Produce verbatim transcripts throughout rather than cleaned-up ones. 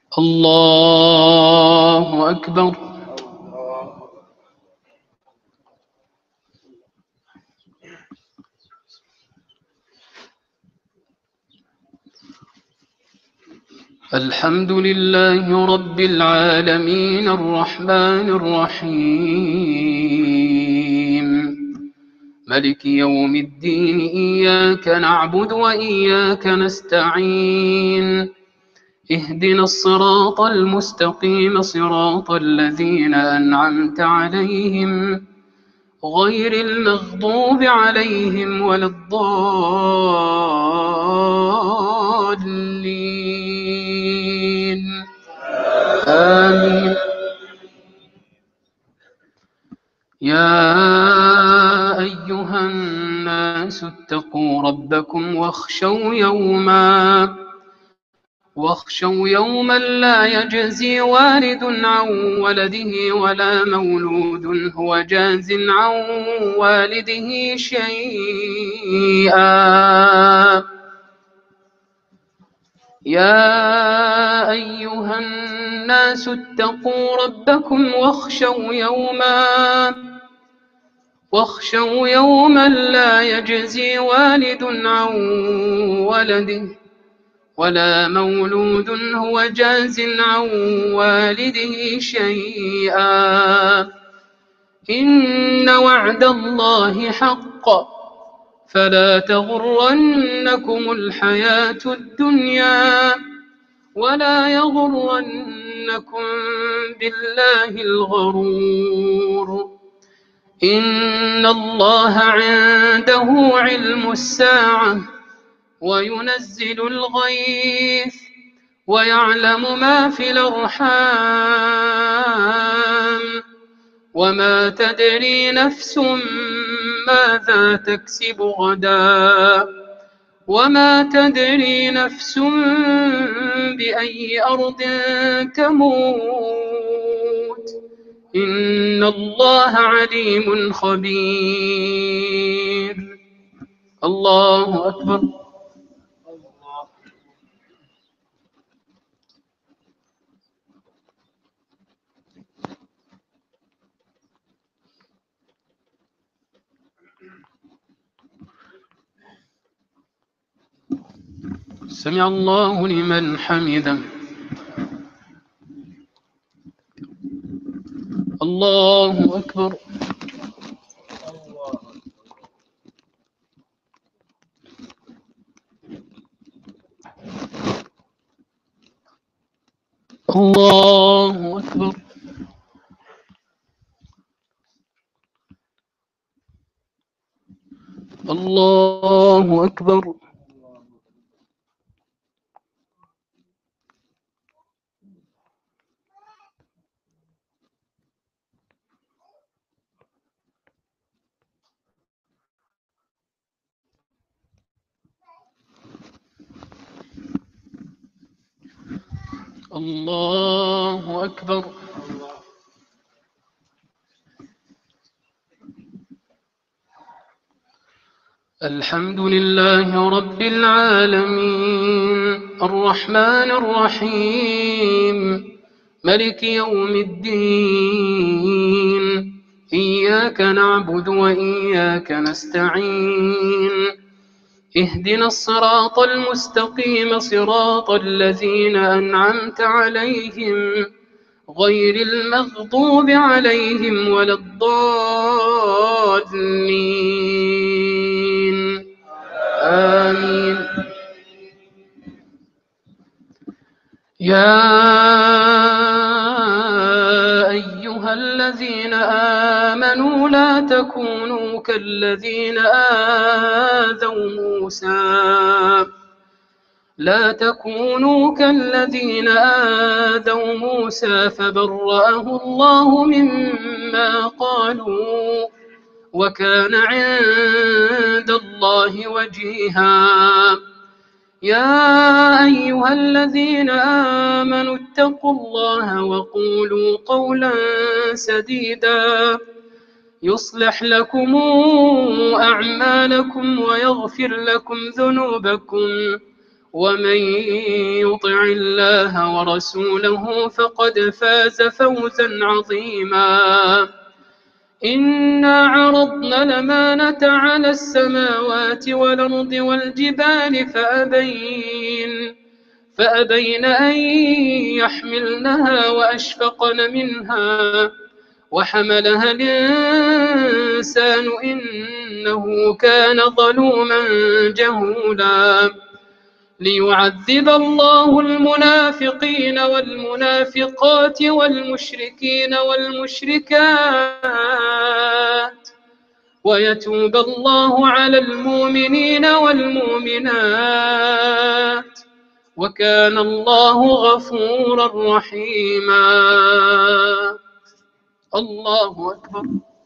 الله أكبر. الحمد لله رب العالمين الرحمن الرحيم ملك يوم الدين إياك نعبد وإياك نستعين اهدنا الصراط المستقيم صراط الذين أنعمت عليهم غير المغضوب عليهم ولا الضالين آمين. يا أيها الناس اتقوا ربكم واخشوا يوما واخشوا يوما لا يجزي والد عن ولده ولا مولود هو جاز عن والده شيئا. يا أيها الناس اتقوا ربكم واخشوا يوما واخشوا يوما لا يجزي والد عن ولده ولا مولود هو جاز عن والده شيئا. إن وعد الله حق فلا تغرنكم الحياة الدنيا ولا يغرنكم بالله الغرور. إن الله عنده علم الساعة وينزل الغيث ويعلم ما في الأرحام وما تدري نفس ماذا تكسب غدا وما تدري نفس بأي أرض تموت. إن الله عليم خبير. الله أكبر. سمع الله لمن حمده. الله أكبر. الله أكبر. الله أكبر. الله أكبر. الحمد لله رب العالمين الرحمن الرحيم ملك يوم الدين إياك نعبد وإياك نستعين اهدنا الصراط المستقيم صراط الذين أنعمت عليهم غير المغضوب عليهم ولا الضالين آمين. يا أيها الذين آمنوا لا تكونوا كالذين آذوا موسى لا تكونوا كالذين آذوا موسى فبرأه الله مما قالوا وكان عند الله وجيها. يا أيها الذين آمنوا اتقوا الله وقولوا قولا سديدا يصلح لكم أعمالكم ويغفر لكم ذنوبكم ومن يطع الله ورسوله فقد فاز فوزا عظيما. إنا عرضنا الأمانة على السماوات والأرض والجبال فأبين فأبين أن يحملنها وأشفقن منها وحملها الإنسان إنه كان ظلوما جهولا. ليعذب الله المنافقين والمنافقات والمشركين والمشركات ويتوب الله على المؤمنين والمؤمنات وكان الله غفورا رحيما. الله أكبر.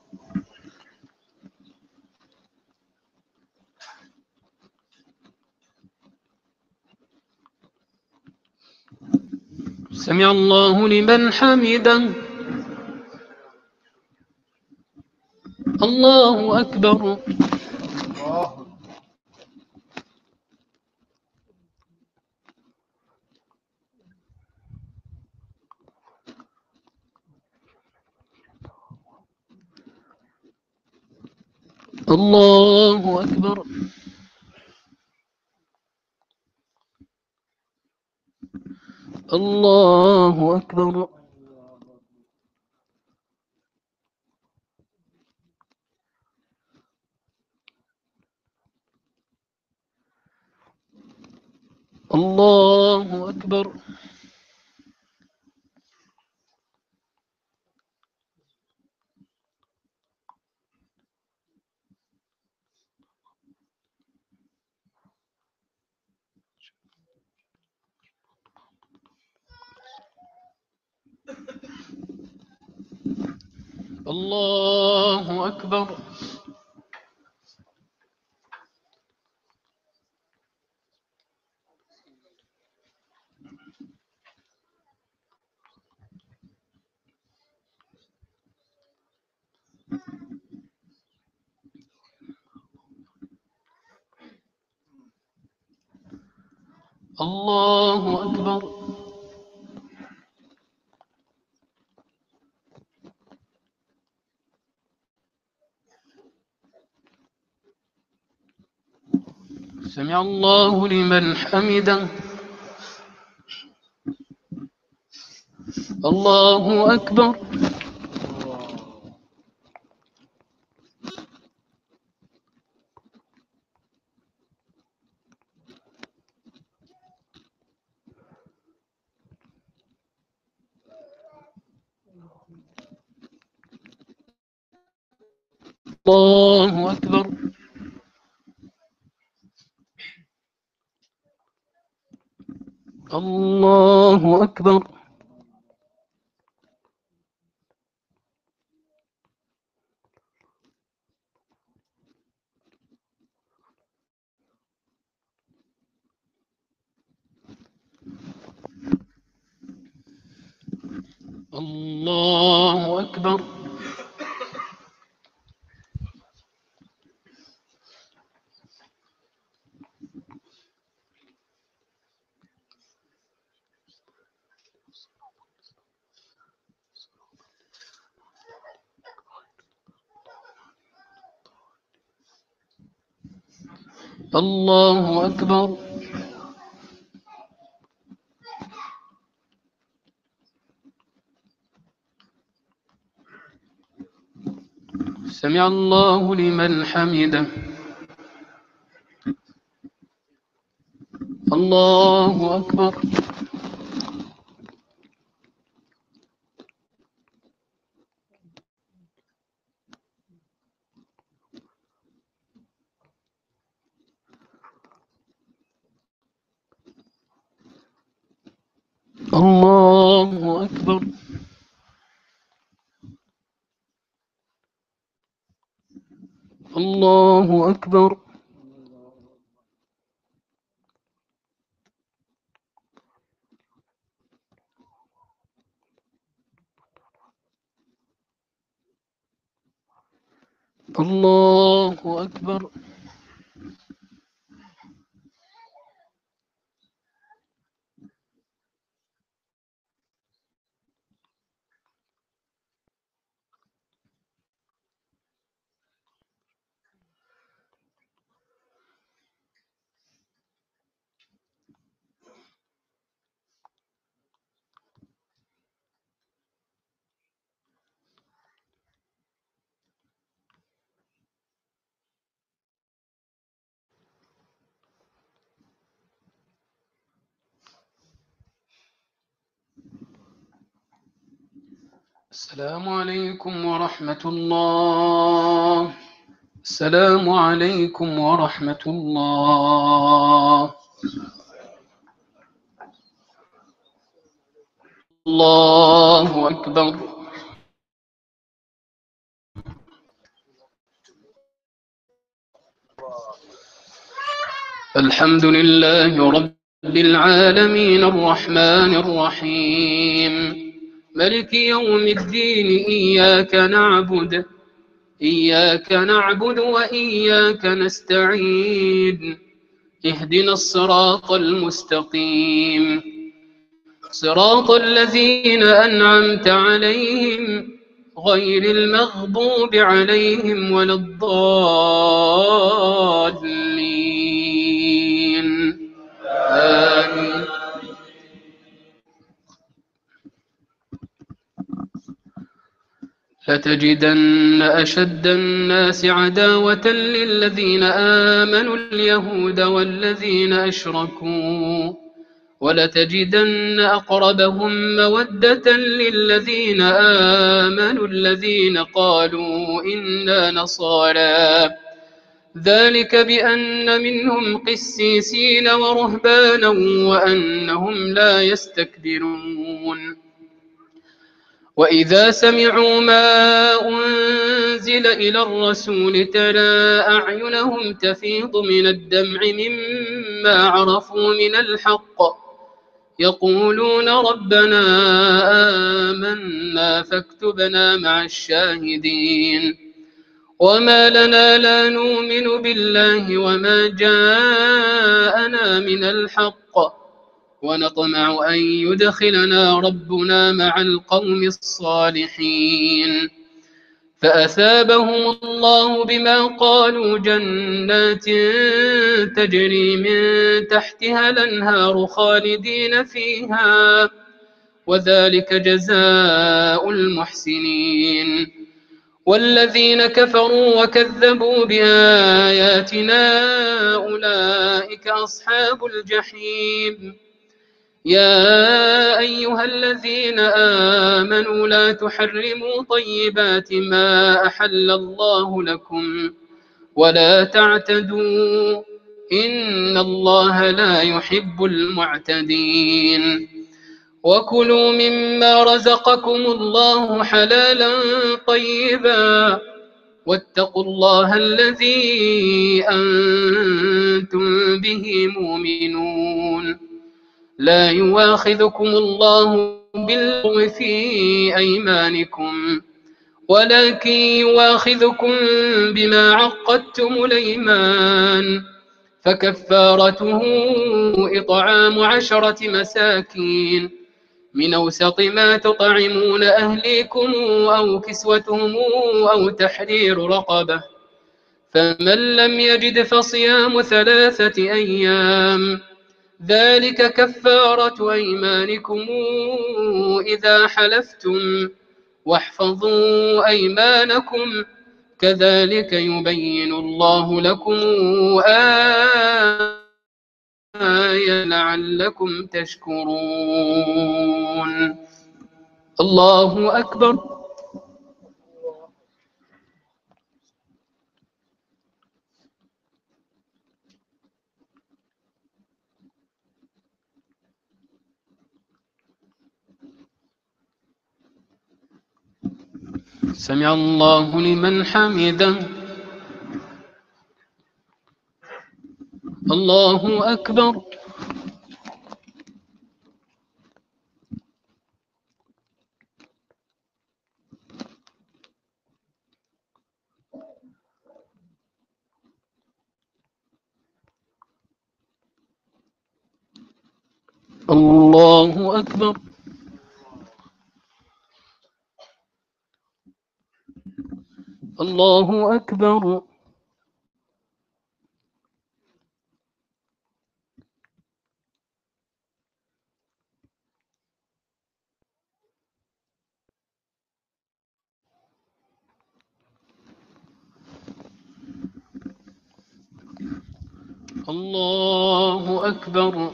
سمع الله لمن حمده. الله أكبر. الله أكبر. الله أكبر. الله أكبر. الله أكبر. الله أكبر. سمع الله لمن حمده. الله أكبر. الله أكبر. الله أكبر. الله أكبر. الله أكبر. سمع الله لمن حمده. الله أكبر. الله أكبر. الله أكبر. الله أكبر. السلام عليكم ورحمة الله. السلام عليكم ورحمة الله. الله أكبر. الحمد لله رب العالمين الرحمن الرحيم ملك يوم الدين إياك نعبد إياك نعبد وإياك نستعين اهدنا الصراط المستقيم صراط الذين أنعمت عليهم غير المغضوب عليهم ولا الضالين آمين. لتجدن أشد الناس عداوة للذين آمنوا اليهود والذين أشركوا ولتجدن أقربهم مودة للذين آمنوا الذين قالوا إنا نصارى ذلك بأن منهم قسيسين ورهبانا وأنهم لا يستكبرون وإذا سمعوا ما أنزل إلى الرسول ترى أعينهم تفيض من الدمع مما عرفوا من الحق يقولون ربنا آمنا فاكتبنا مع الشاهدين وما لنا لا نؤمن بالله وما جاءنا من الحق ونطمع أن يدخلنا ربنا مع القوم الصالحين فأثابهم الله بما قالوا جنات تجري من تحتها الأنهار خالدين فيها وذلك جزاء المحسنين والذين كفروا وكذبوا بآياتنا أولئك أصحاب الجحيم يا أيها الذين آمنوا لا تحرموا طيبات ما أحل الله لكم ولا تعتدوا إن الله لا يحب المعتدين وكلوا مما رزقكم الله حلالا طيبا واتقوا الله الذي أنتم به مؤمنون لا يواخذكم الله باللغو في أيمانكم ولكن يواخذكم بما عقدتم الأيمان فكفارته إطعام عشرة مساكين من أوسط ما تطعمون أهليكم أو كسوتهم أو تحرير رقبة فمن لم يجد فصيام ثلاثة أيام ذلك كفارة أيمانكم إذا حلفتم واحفظوا أيمانكم كذلك يبين الله لكم آية لعلكم تشكرون. الله أكبر. سمع الله لمن حمده. الله أكبر. الله أكبر. الله أكبر. الله أكبر.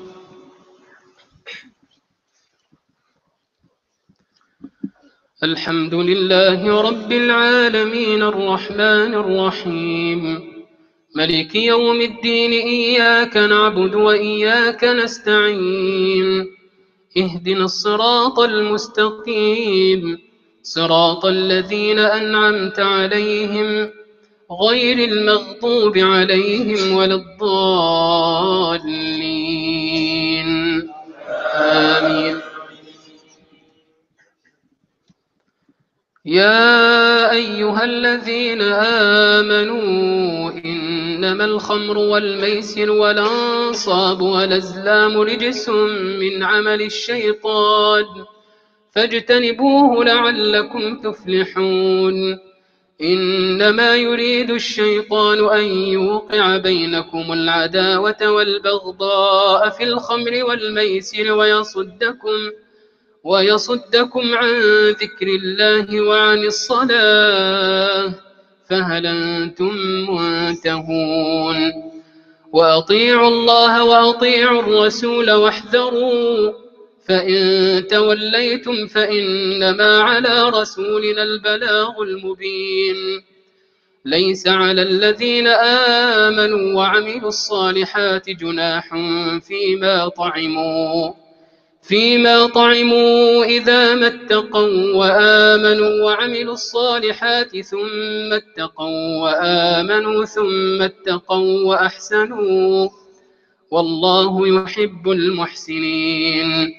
الحمد لله رب العالمين الرحمن الرحيم ملك يوم الدين إياك نعبد وإياك نستعين اهدنا الصراط المستقيم صراط الذين أنعمت عليهم غير المغضوب عليهم ولا الضالين آمين. يا أيها الذين آمنوا إنما الخمر والميسر والأنصاب والأزلام رجس من عمل الشيطان فاجتنبوه لعلكم تفلحون. إنما يريد الشيطان أن يوقع بينكم العداوة والبغضاء في الخمر والميسر ويصدكم ويصدكم عن ذكر الله وعن الصلاة فهل أنتم منتهون. وأطيعوا الله وأطيعوا الرسول واحذروا فإن توليتم فإنما على رسولنا البلاغ المبين. ليس على الذين آمنوا وعملوا الصالحات جناح فيما طعموا فيما طعموا إذا ما اتقوا وآمنوا وعملوا الصالحات ثم اتقوا وآمنوا ثم اتقوا وأحسنوا والله يحب المحسنين.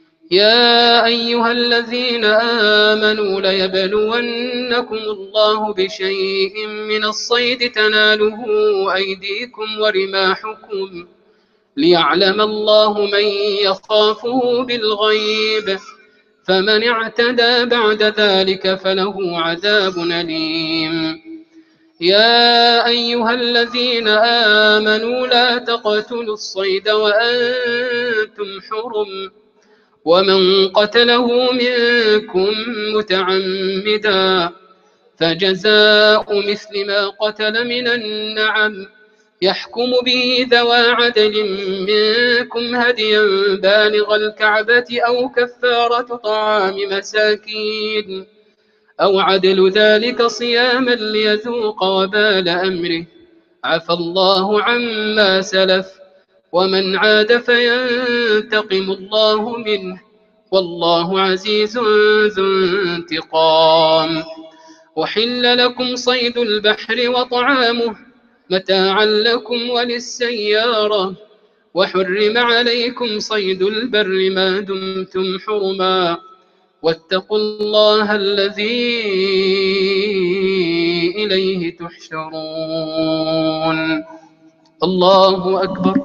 يا أيها الذين آمنوا ليبلونكم الله بشيء من الصيد تناله أيديكم ورماحكم ليعلم الله من يخافه بالغيب فمن اعتدى بعد ذلك فله عذاب أليم. يا أيها الذين آمنوا لا تقتلوا الصيد وأنتم حرم ومن قتله منكم متعمدا فجزاء مثل ما قتل من النعم يحكم به ذوى عدل منكم هديا بالغ الكعبة أو كفارة طعام مساكين أو عدل ذلك صياما ليذوق وبال أمره عفى الله عما سلف ومن عاد فينتقم الله منه والله عزيز ذو انتقام. أحل لكم صيد البحر وطعامه متاعا لكم وللسيارة وحرم عليكم صيد البر ما دمتم حرما واتقوا الله الذي إليه تحشرون. الله أكبر.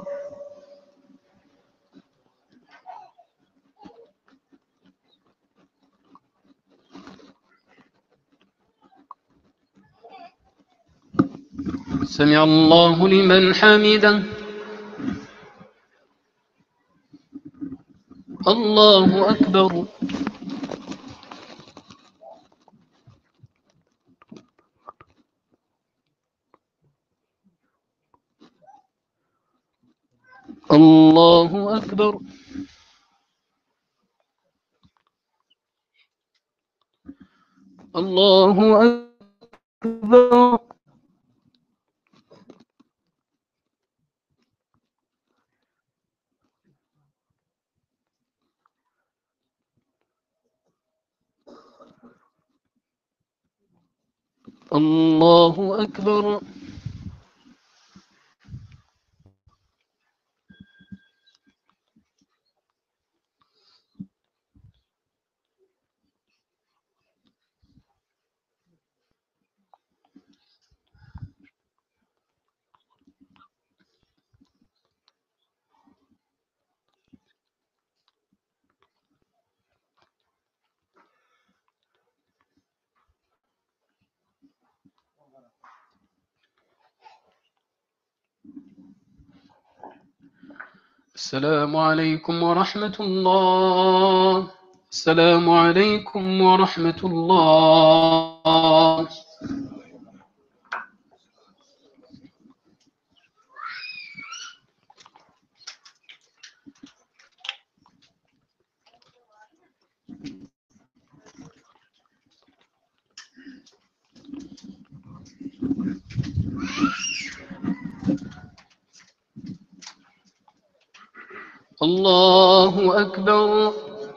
سمع الله لمن حمده. الله أكبر. الله أكبر. الله أكبر. الله أكبر. السلام عليكم ورحمة الله. السلام عليكم ورحمة الله. الله أكبر.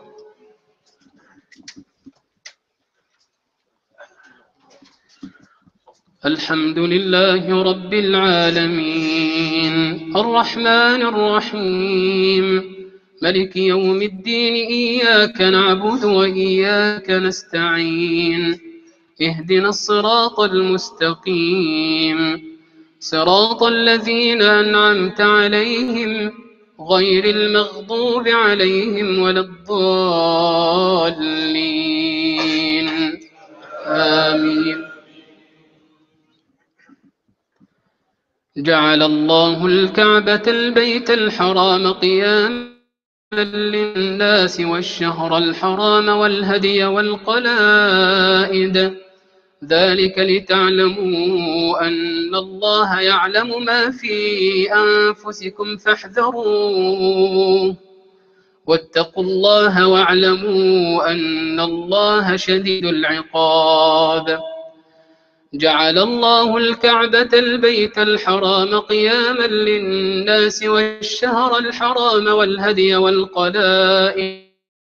الحمد لله رب العالمين الرحمن الرحيم ملك يوم الدين إياك نعبد وإياك نستعين اهدنا الصراط المستقيم صراط الذين أنعمت عليهم غير المغضوب عليهم ولا الضالين آمين. جعل الله الكعبة البيت الحرام قياما للناس والشهر الحرام والهدي والقلائد ذلك لتعلموا أن الله يعلم ما في أنفسكم فاحذروه واتقوا الله واعلموا أن الله شديد العقاب. جعل الله الكعبة البيت الحرام قياما للناس والشهر الحرام والهدي والقلائد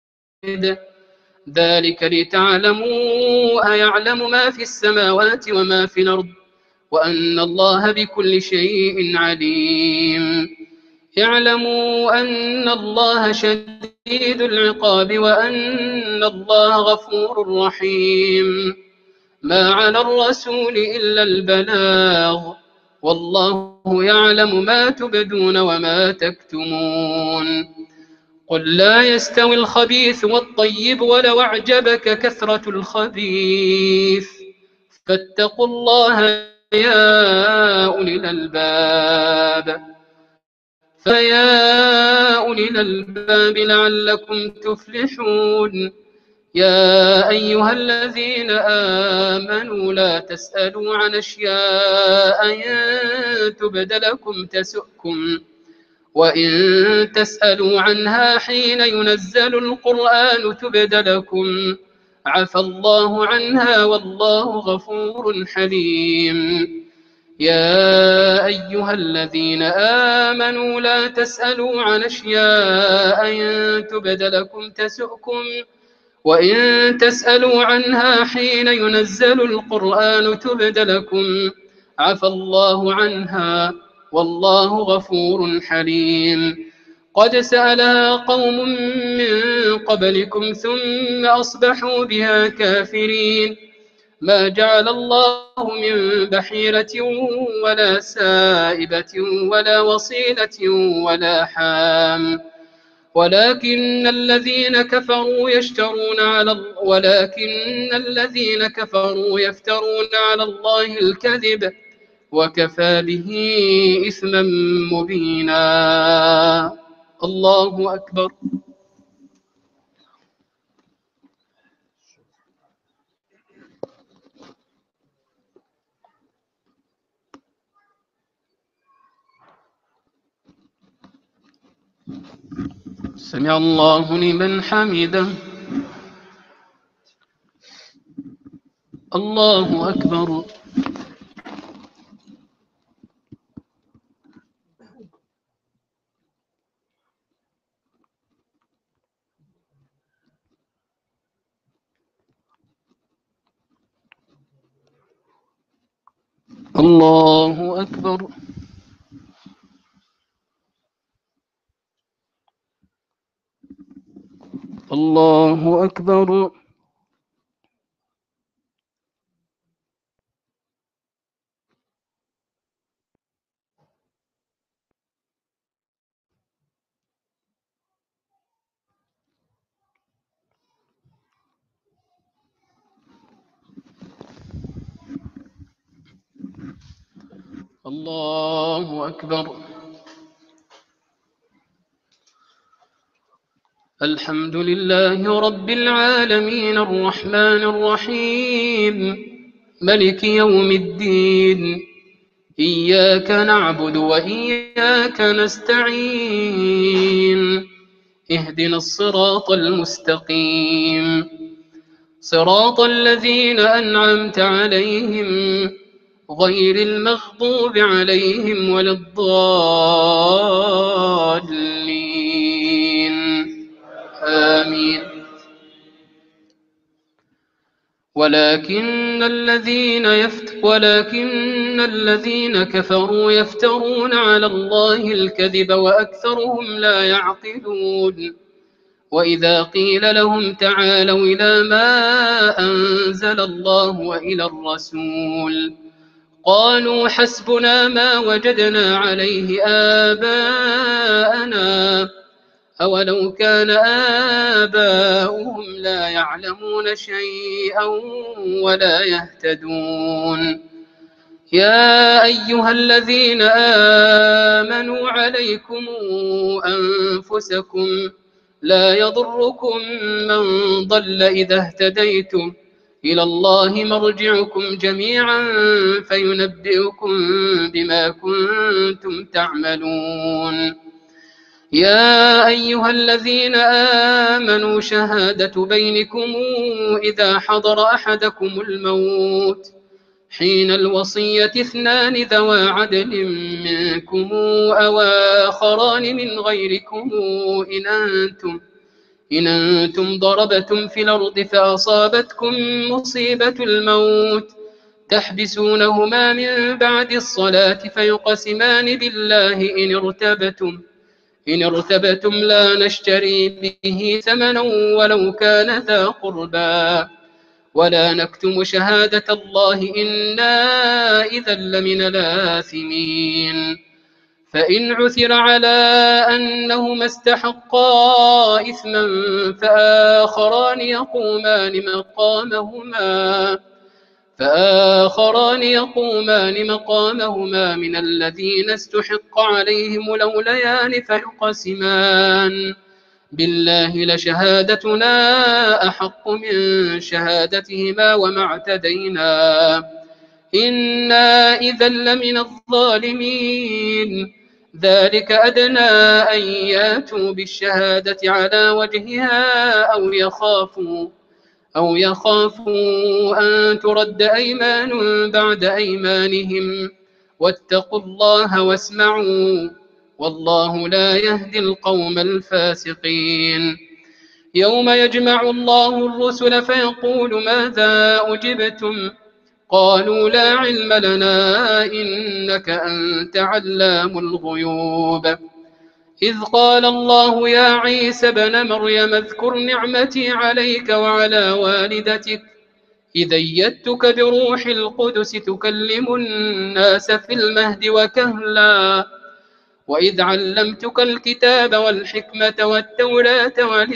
ذلك لتعلموا أيعلم ما في السماوات وما في الأرض وأن الله بكل شيء عليم. اعلموا أن الله شديد العقاب وأن الله غفور رحيم. ما على الرسول إلا البلاغ والله يعلم ما تبدون وما تكتمون. قل لا يستوي الخبيث والطيب ولو أعجبك كثرة الخبيث فاتقوا الله يا أولي الألباب فيا أولي الألباب لعلكم تفلحون. يا أيها الذين آمنوا لا تسألوا عن أشياء إن تبد لكم تسؤكم وإن تسألوا عنها حين ينزل القرآن تبد لكم عفى الله عنها والله غفور حليم. يا أيها الذين آمنوا لا تسألوا عن أشياء إن تبد لكم تسؤكم وإن تسألوا عنها حين ينزل القرآن تبد لكم عفى الله عنها والله غفور حليم. قد سألها قوم من قبلكم ثم أصبحوا بها كافرين. ما جعل الله من بحيرة ولا سائبة ولا وصيلة ولا حام ولكن الذين كفروا يشترون على ولكن الذين كفروا يفترون على الله الكذب وكفى به إثما مبينا. الله أكبر. سمع الله لمن حمده. الله أكبر. الله أكبر. الله أكبر. الله أكبر. الحمد لله رب العالمين الرحمن الرحيم ملك يوم الدين إياك نعبد وإياك نستعين اهدنا الصراط المستقيم صراط الذين أنعمت عليهم غير المغضوب عليهم ولا الضالين ولكن الذين يفت ولكن الذين كفروا يفترون على الله الكذب وأكثرهم لا يعقلون وإذا قيل لهم تعالوا إلى ما أنزل الله وإلى الرسول قالوا حسبنا ما وجدنا عليه آباءنا أولو كان آباؤهم لا يعلمون شيئا ولا يهتدون يا أيها الذين آمنوا عليكم أنفسكم لا يضركم من ضل إذا اهتديتم إلى الله مرجعكم جميعا فينبئكم بما كنتم تعملون يا أيها الذين آمنوا شهادة بينكم إذا حضر أحدكم الموت حين الوصية اثنان ذوى عدل منكم أو آخران من غيركم إن أنتم إن أنتم ضربتم في الأرض فأصابتكم مصيبة الموت تحبسونهما من بعد الصلاة فيقسمان بالله إن ارتبتم إن ارتبتم لا نشتري به ثمنا ولو كان ذا قربى ولا نكتم شهادة الله إنا إذا لمن الآثمين فإن عثر على أنهما استحقا إثما فآخران يقومان مقامهما فآخران يقومان مقامهما من الذين استحق عليهم الأوليان فيقسمان بالله لشهادتنا أحق من شهادتهما وما اعتدينا إنا إذا لمن الظالمين ذلك أدنى أن ياتوا بالشهادة على وجهها أو يخافوا أو يخافوا أن ترد أيمان بعد أيمانهم واتقوا الله واسمعوا والله لا يهدي القوم الفاسقين يوم يجمع الله الرسل فيقول ماذا أجبتم قالوا لا علم لنا إنك أنت علام الغيوب إذ قال الله يا عيسى ابن مريم اذكر نعمتي عليك وعلى والدتك إذ أيدتك بروح القدس تكلم الناس في المهد وكهلا وإذ علمتك الكتاب والحكمة والتوراة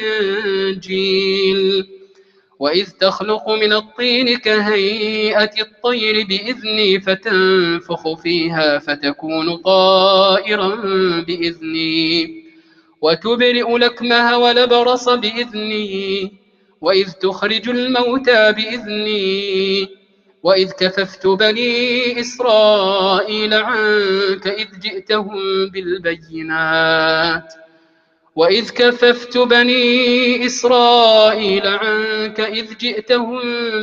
والإنجيل وإذ تخلق من الطين كهيئة الطير بإذني فتنفخ فيها فتكون طائرا بإذني وتبرئ الأكمه والأبرص بإذني وإذ تخرج الموتى بإذني وإذ كففت بني إسرائيل عنك إذ جئتهم بالبينات وإذ كففت بني إسرائيل عنك إذ جئتهم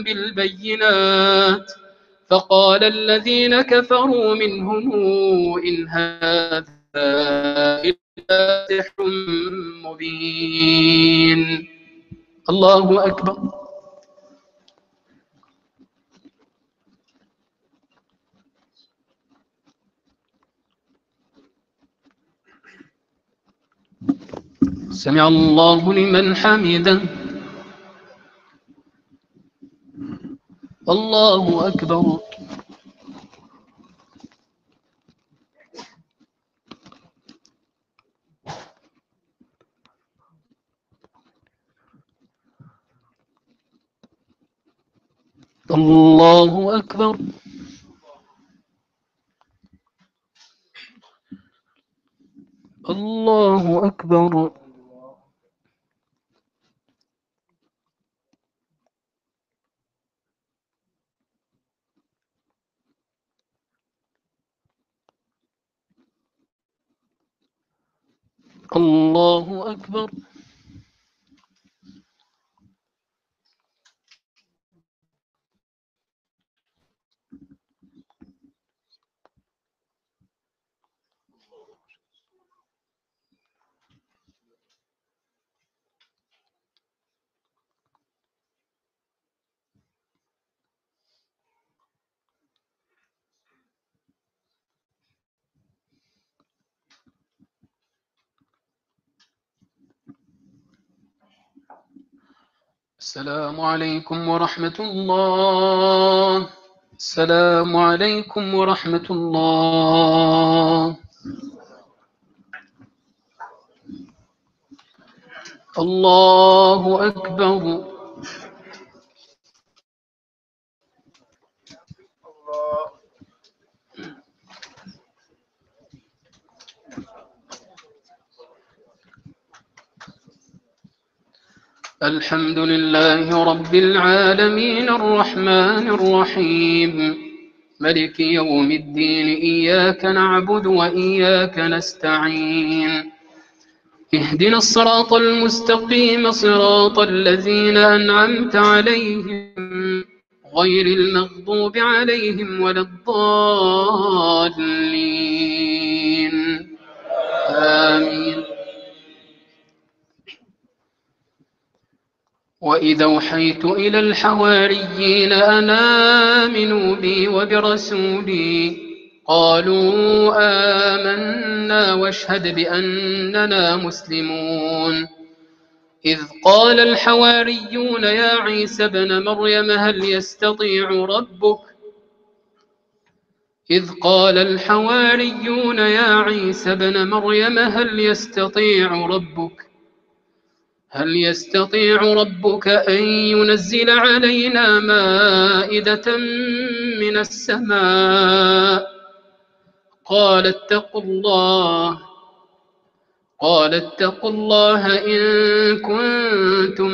بالبينات فقال الذين كفروا منهم إن هذا إلا سحر مبين الله أكبر سمع الله لمن حمده الله أكبر الله أكبر الله أكبر الله أكبر السلام عليكم ورحمة الله. السلام عليكم ورحمة الله. الله أكبر. الحمد لله رب العالمين الرحمن الرحيم ملك يوم الدين إياك نعبد وإياك نستعين اهدنا الصراط المستقيم صراط الذين أنعمت عليهم غير المغضوب عليهم ولا الضالين آمين. وإذا أوحيت إلى الحواريين أن آمنوا بي وبرسولي قالوا آمنا واشهد بأننا مسلمون. إذ قال الحواريون يا عيسى ابن مريم هل يستطيع ربك إذ قال الحواريون يا عيسى ابن مريم هل يستطيع ربك هل يستطيع ربك أن ينزل علينا مائدة من السماء قال اتقوا الله قال اتقوا الله إن كنتم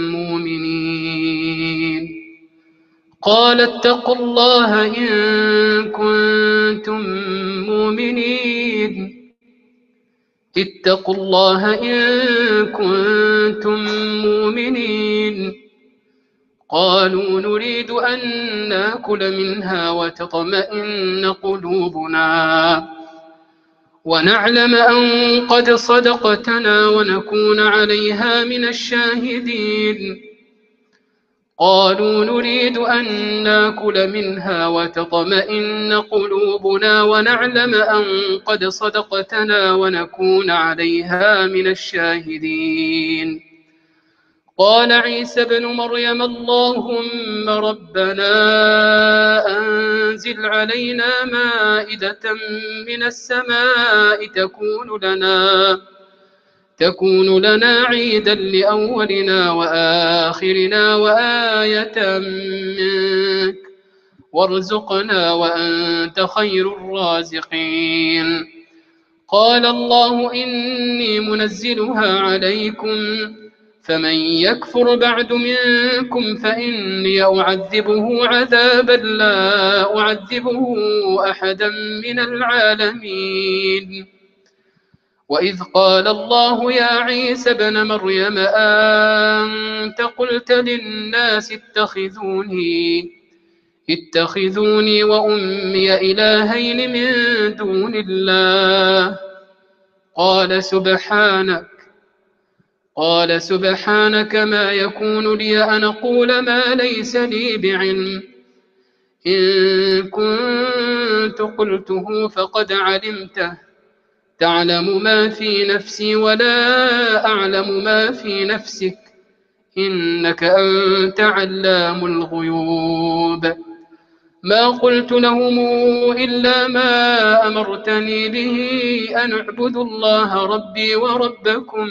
مؤمنين قال اتقوا الله إن كنتم مؤمنين اتقوا الله إن كنتم مؤمنين قالوا نريد أن نأكل منها وتطمئن قلوبنا ونعلم أن قد صدقتنا ونكون عليها من الشاهدين قالوا نريد أن نأكل منها وتطمئن قلوبنا ونعلم أن قد صدقتنا ونكون عليها من الشاهدين قال عيسى ابن مريم اللهم ربنا أنزل علينا مائدة من السماء تكون لنا تكون لنا عيدا لأولنا وآخرنا وآية منك وارزقنا وأنت خير الرازقين قال الله إني منزلها عليكم فمن يكفر بعد منكم فإني أعذبه عذابا لا أعذبه أحدا من العالمين وإذ قال الله يا عيسى ابن مريم أنت قلت للناس اتخذوني اتخذوني وأمي إلهين من دون الله قال سبحانك قال سبحانك ما يكون لي أن أقول ما ليس لي بعلم إن كنت قلته فقد علمته تعلم ما في نفسي ولا أعلم ما في نفسك إنك أنت علام الغيوب ما قلت لهم إلا ما أمرتني به أن اعبدوا الله ربي وربكم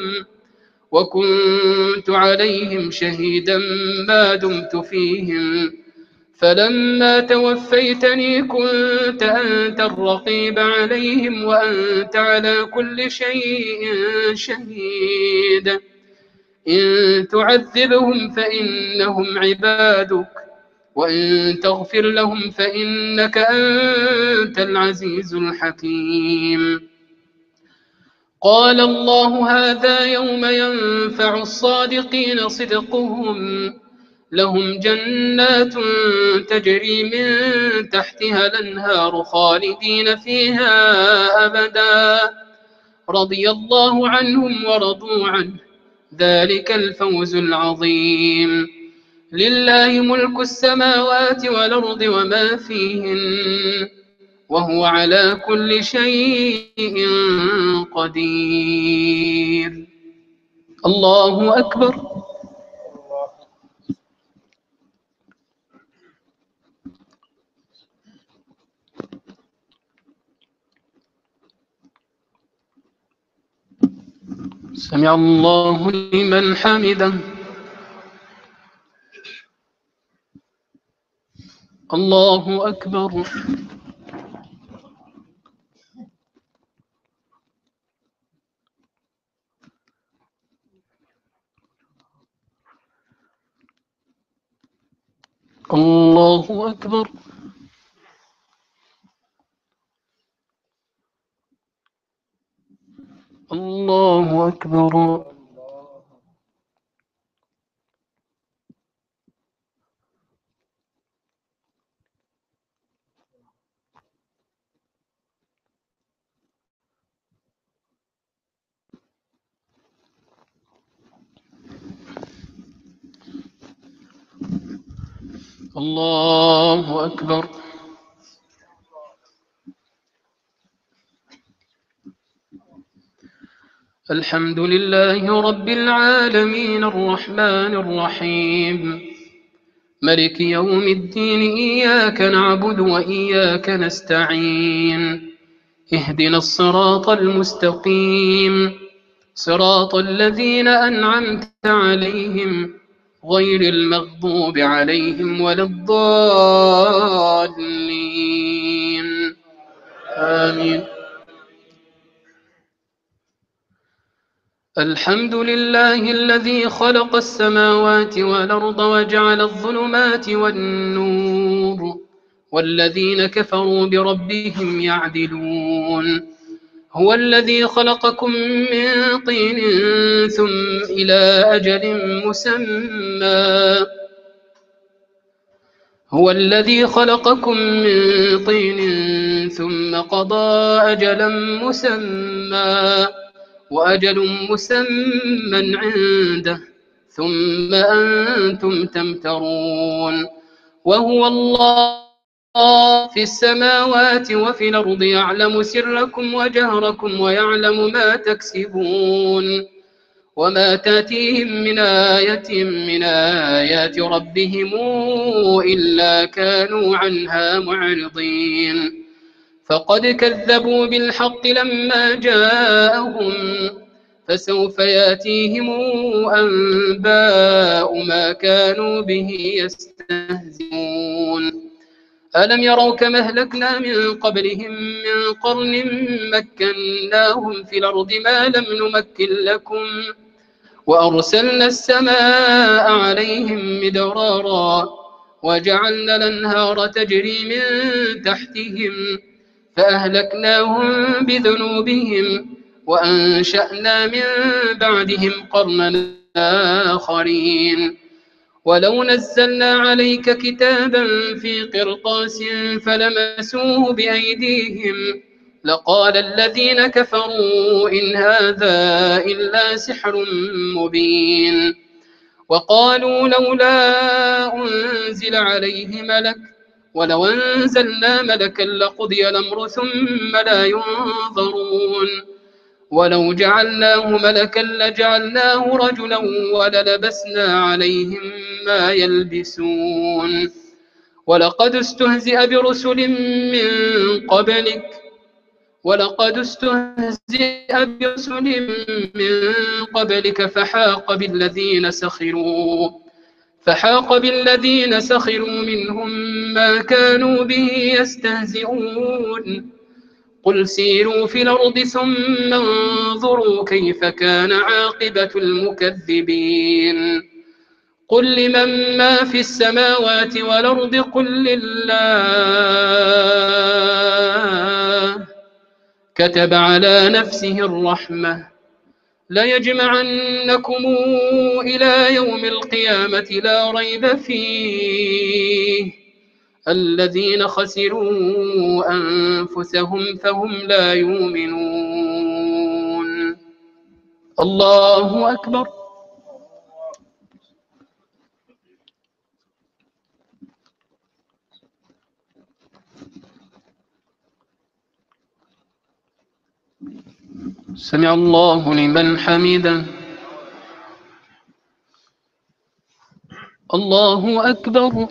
وكنت عليهم شهيدا ما دمت فيهم فلما توفيتني كنت أنت الرقيب عليهم وأنت على كل شيء شهيد إن تعذبهم فإنهم عبادك وإن تغفر لهم فإنك أنت العزيز الحكيم قال الله هذا يوم ينفع الصادقين صدقهم لهم جنات تجري من تحتها الأنهار خالدين فيها أبدا رضي الله عنهم ورضوا عنه ذلك الفوز العظيم لله ملك السماوات والأرض وما فيهن وهو على كل شيء قدير. الله أكبر. سمع الله لمن حمده. الله أكبر. الله أكبر. الله أكبر. الله أكبر. الحمد لله رب العالمين الرحمن الرحيم ملك يوم الدين إياك نعبد وإياك نستعين اهدنا الصراط المستقيم صراط الذين أنعمت عليهم غير المغضوب عليهم ولا الضالين آمين. الحمد لله الذي خلق السماوات والأرض وجعل الظلمات والنور والذين كفروا بربهم يعدلون هو الذي خلقكم من طين ثم إلى أجل مسمى هو الذي خلقكم من طين ثم قضى أجلا مسمى وأجل مسمى عنده ثم أنتم تمترون وهو الله في السماوات وفي الأرض يعلم سركم وجهركم ويعلم ما تكسبون وما تأتيهم من آية من آيات ربهم إلا كانوا عنها معرضين فقد كذبوا بالحق لما جاءهم فسوف يأتيهم أنباء ما كانوا به يستهزئون ألم يروا كما أهلكنا من قبلهم من قرن مكناهم في الأرض ما لم نمكن لكم وأرسلنا السماء عليهم مدرارا وجعلنا الأنهار تجري من تحتهم فأهلكناهم بذنوبهم وأنشأنا من بعدهم قرنا آخرين ولو نزلنا عليك كتابا في قرطاس فلمسوه بأيديهم لقال الذين كفروا إن هذا إلا سحر مبين وقالوا لولا أنزل عليه ملك ولو أنزلنا ملكا لقضي الأمر ثم لا ينظرون ولو جعلناه ملكا لجعلناه رجلا وللبسنا عليهم ما يلبسون ولقد استهزئ برسل من قبلك ولقد استهزئ برسل من قبلك فحاق بالذين سخروا فحاق بالذين سخروا منهم ما كانوا به يستهزئون قل سيروا في الأرض ثم انظروا كيف كان عاقبة المكذبين قل لمن ما في السماوات والأرض قل لله كتب على نفسه الرحمة ليجمعنكم إلى يوم القيامة لا ريب فيه الذين خسروا أنفسهم فهم لا يؤمنون الله أكبر. سمع الله لمن حمده. الله أكبر.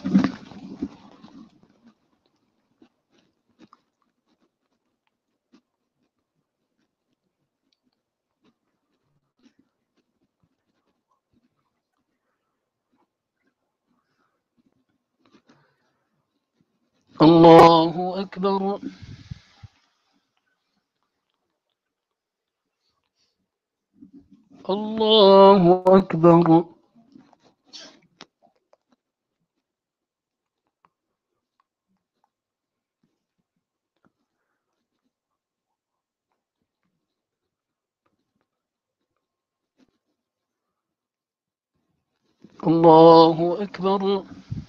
الله أكبر. الله أكبر. الله أكبر.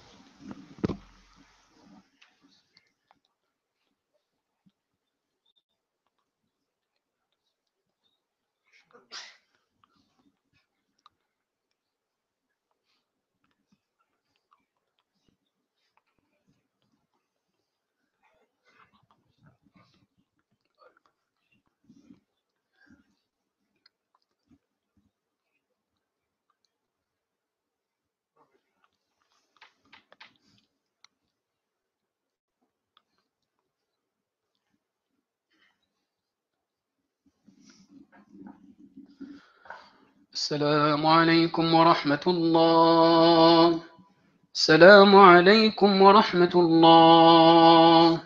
السلام عليكم ورحمة الله. السلام عليكم ورحمة الله.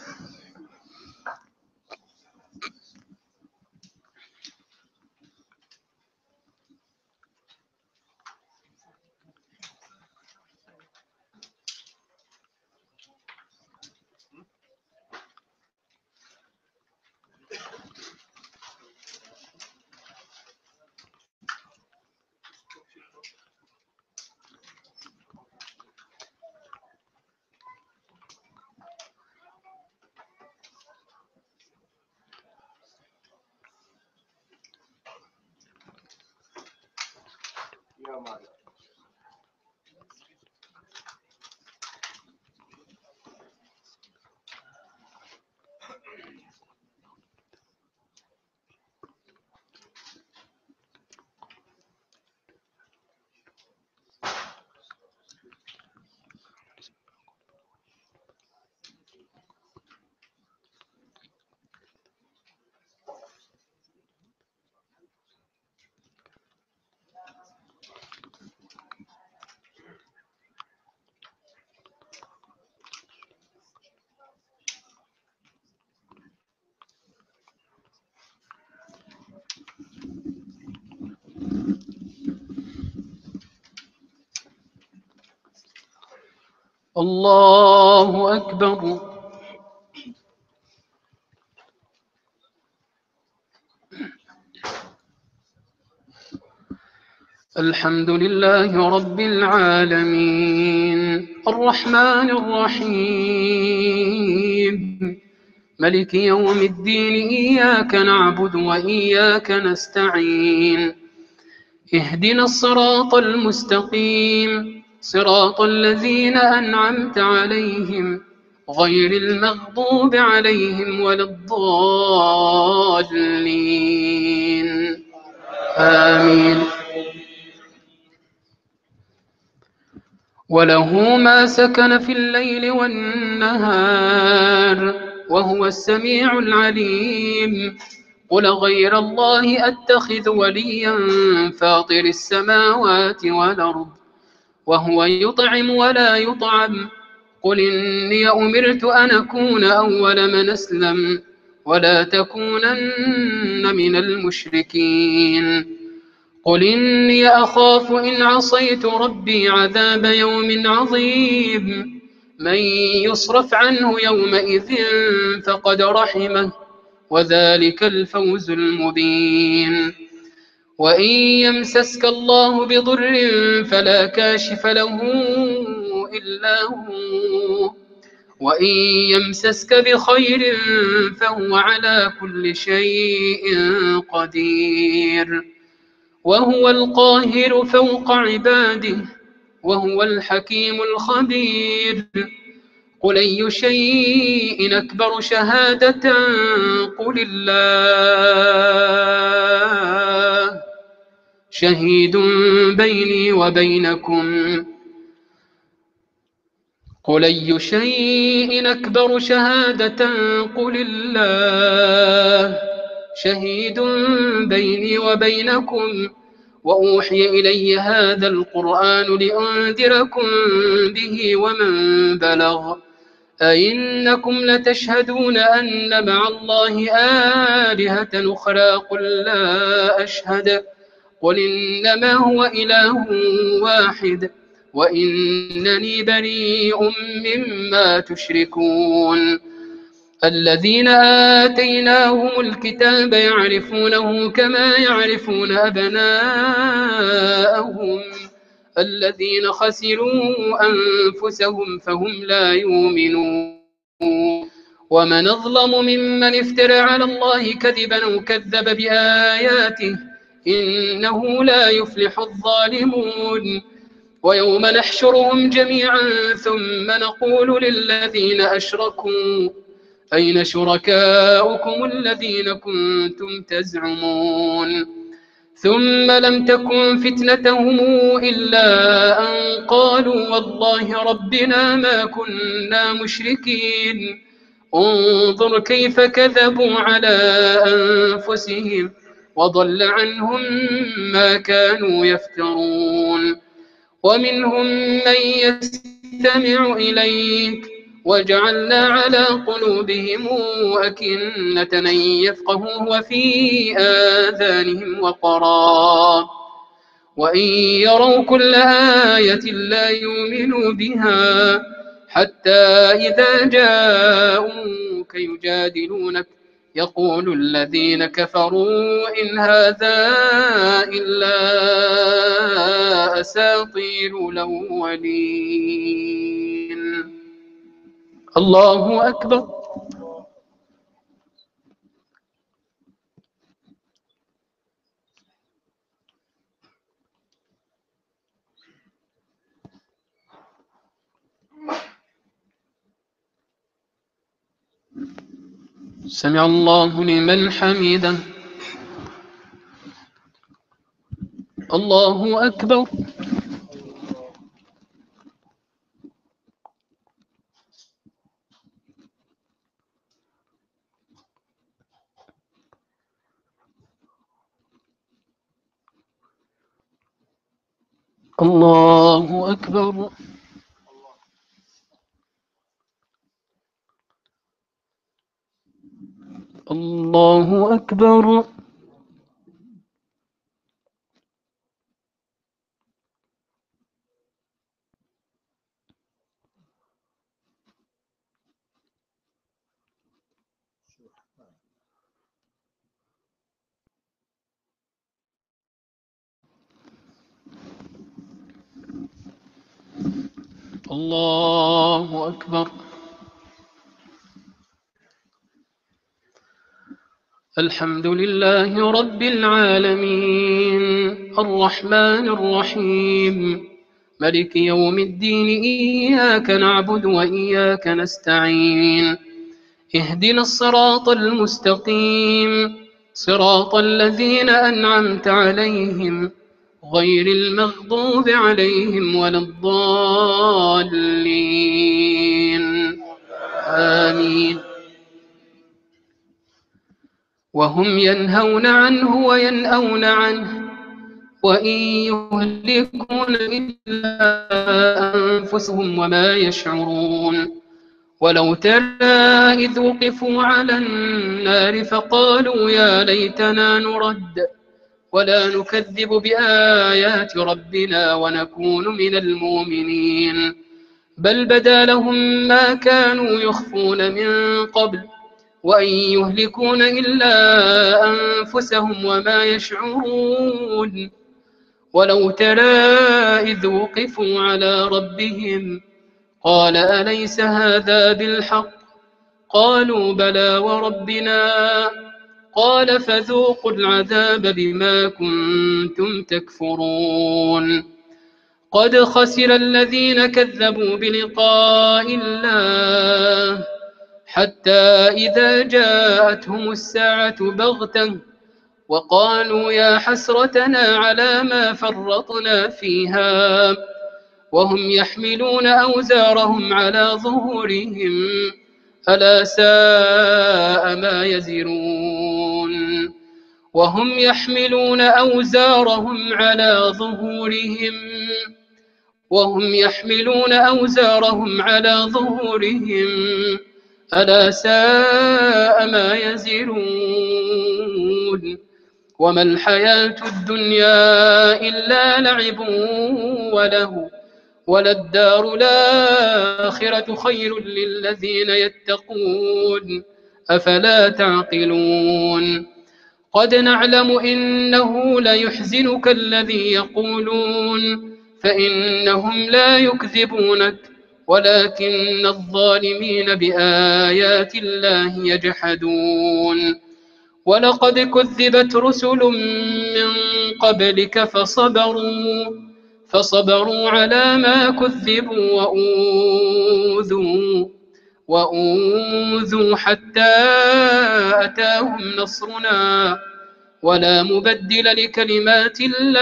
الله أكبر. الحمد لله رب العالمين الرحمن الرحيم ملك يوم الدين إياك نعبد وإياك نستعين اهدنا الصراط المستقيم صراط الذين أنعمت عليهم غير المغضوب عليهم ولا الضالين آمين. وله ما سكن في الليل والنهار وهو السميع العليم. قل غير الله أتخذ وليا فاطر السماوات والأرض وهو يطعم ولا يطعم. قل إني أمرت أن أكون أول من أسلم ولا تكونن من المشركين. قل إني أخاف إن عصيت ربي عذاب يوم عظيم. من يصرف عنه يومئذ فقد رحمه وذلك الفوز المبين. وإن يمسسك الله بضر فلا كاشف له إلا هو وإن يمسسك بخير فهو على كل شيء قدير وهو القاهر فوق عباده وهو الحكيم الخبير. قل أي شيء أكبر شهادة قل الله شهيد بيني وبينكم. قل أي شيء أكبر شهادة قل الله شهيد بيني وبينكم. وأوحي إلي هذا القرآن لأنذركم به ومن بلغ أئنكم لتشهدون أن مع الله آلهة أخرى قل لا أشهد قل إنما هو إله واحد وإنني بريء مما تشركون الذين آتيناهم الكتاب يعرفونه كما يعرفون أبناءهم الذين خسروا أنفسهم فهم لا يؤمنون ومن أظلم ممن افترى على الله كذبا أو كذب بآياته إنه لا يفلح الظالمون ويوم نحشرهم جميعا ثم نقول للذين أشركوا أين شركاؤكم الذين كنتم تزعمون ثم لم تكن فتنتهم إلا أن قالوا والله ربنا ما كنا مشركين انظر كيف كذبوا على أنفسهم وضل عنهم ما كانوا يفترون ومنهم من يستمع إليك وجعلنا على قلوبهم أكنة أن يفقهوه وفي آذانهم وقرا وإن يروا كل آية لا يؤمنوا بها حتى إذا جاءوك يجادلونك يقول الذين كفروا إن هذا إلا أساطير الأولين الله أكبر. سمع الله لمن حمده. الله أكبر. الله أكبر. الله أكبر. الله أكبر. الحمد لله رب العالمين الرحمن الرحيم ملك يوم الدين إياك نعبد وإياك نستعين اهدنا الصراط المستقيم صراط الذين أنعمت عليهم غير المغضوب عليهم ولا الضالين آمين. وهم ينهون عنه وينأون عنه وإن يهلكون إلا أنفسهم وما يشعرون ولو ترى إذ وقفوا على النار فقالوا يا ليتنا نرد ولا نكذب بآيات ربنا ونكون من المؤمنين بل بدا لهم ما كانوا يخفون من قبل وإن يهلكون إلا أنفسهم وما يشعرون ولو ترى إذ وقفوا على ربهم قال أليس هذا بالحق قالوا بلى وربنا قال فذوقوا العذاب بما كنتم تكفرون قد خسر الذين كذبوا بلقاء الله حتى إذا جاءتهم الساعة بغتة وقالوا يا حسرتنا على ما فرطنا فيها وهم يحملون أوزارهم على ظهورهم ألا ساء ما يزرون وهم يحملون أوزارهم على ظهورهم وهم يحملون أوزارهم على ظهورهم ألا ساء ما يزرون وما الحياة الدنيا إلا لعب وله وللدار الآخرة خير للذين يتقون أفلا تعقلون قد نعلم إنه ليحزنك الذي يقولون فإنهم لا يكذبونك ولكن الظالمين بآيات الله يجحدون ولقد كذبت رسل من قبلك فصبروا فصبروا على ما كذبوا وأوذوا وأوذوا حتى أتاهم نصرنا ولا مبدل لكلمات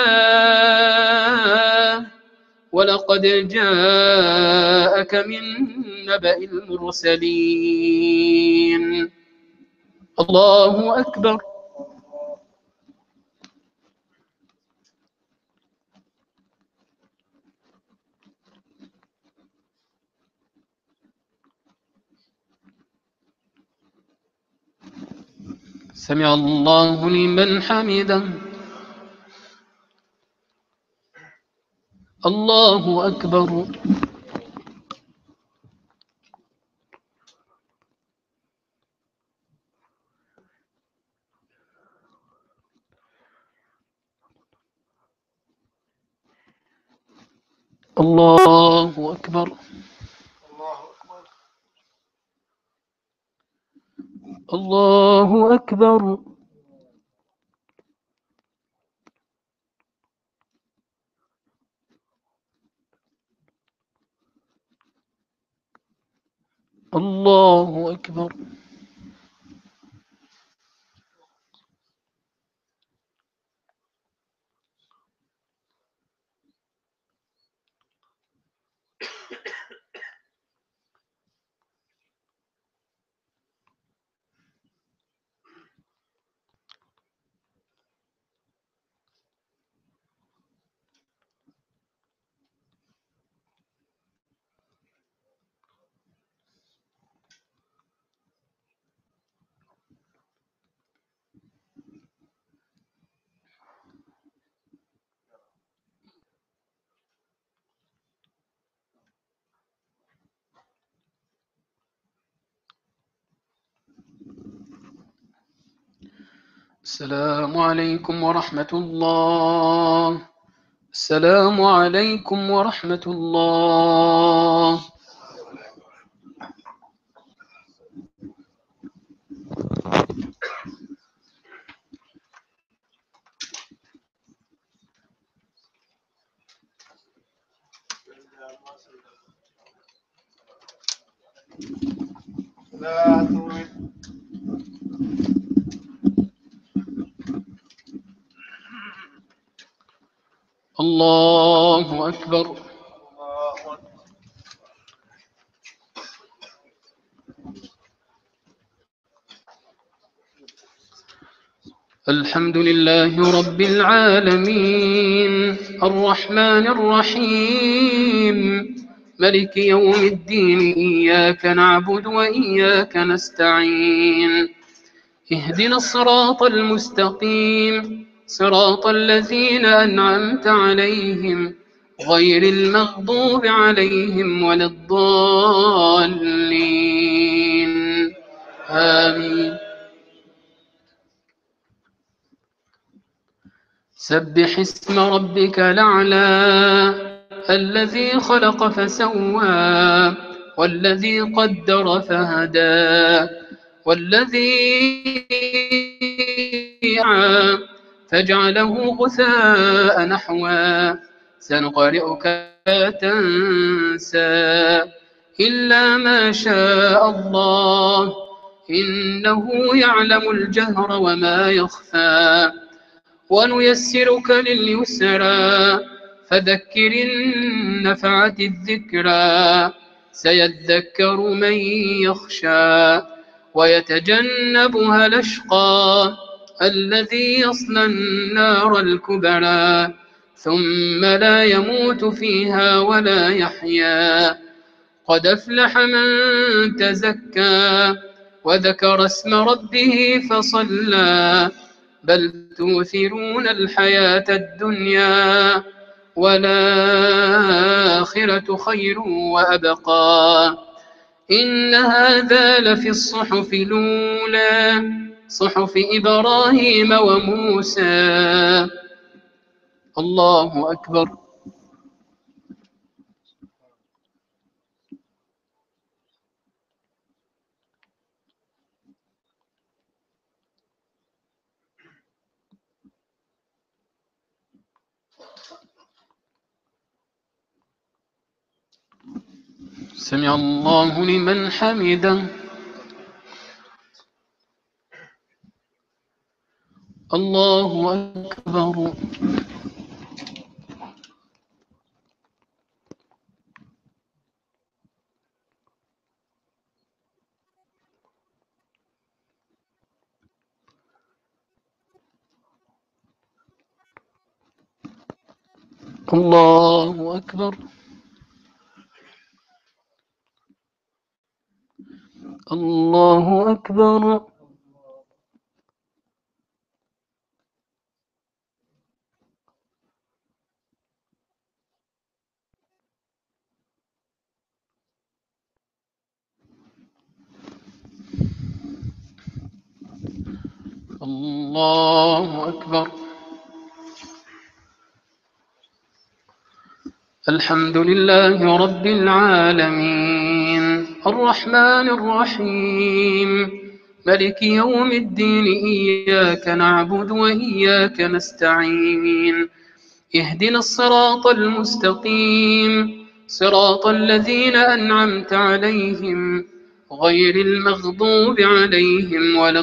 الله ولقد جاءك من نبأ المرسلين الله أكبر. سمع الله لمن حمده. الله أكبر. الله أكبر. الله أكبر. الله أكبر. السلام عليكم ورحمة الله. السلام عليكم ورحمة الله. الله أكبر. الحمد لله رب العالمين الرحمن الرحيم ملك يوم الدين إياك نعبد وإياك نستعين اهدنا الصراط المستقيم صراط الذين أنعمت عليهم غير المغضوب عليهم ولا الضالين آمين. سبح اسم ربك الأعلى الذي خلق فسوى والذي قدر فهدى والذي أعى فجعله غثاء نحوا سنقرئك لا تنسى إلا ما شاء الله إنه يعلم الجهر وما يخفى ونيسرك لليسرى فذكر إن نفعت الذكرى سيذكر من يخشى ويتجنبها الأشقى الذي يصلى النار الكبرى ثم لا يموت فيها ولا يحيا. قد أفلح من تزكى وذكر اسم ربه فصلى بل تؤثرون الحياة الدنيا والآخرة خير وأبقى. إن هذا لفي الصحف الأولى صحف إبراهيم وموسى. الله أكبر. سمع الله لمن حمده. الله أكبر. الله أكبر. الله أكبر. الله أكبر. الحمد لله رب العالمين الرحمن الرحيم ملك يوم الدين إياك نعبد وإياك نستعين اهدنا الصراط المستقيم صراط الذين أنعمت عليهم غير المغضوب عليهم ولا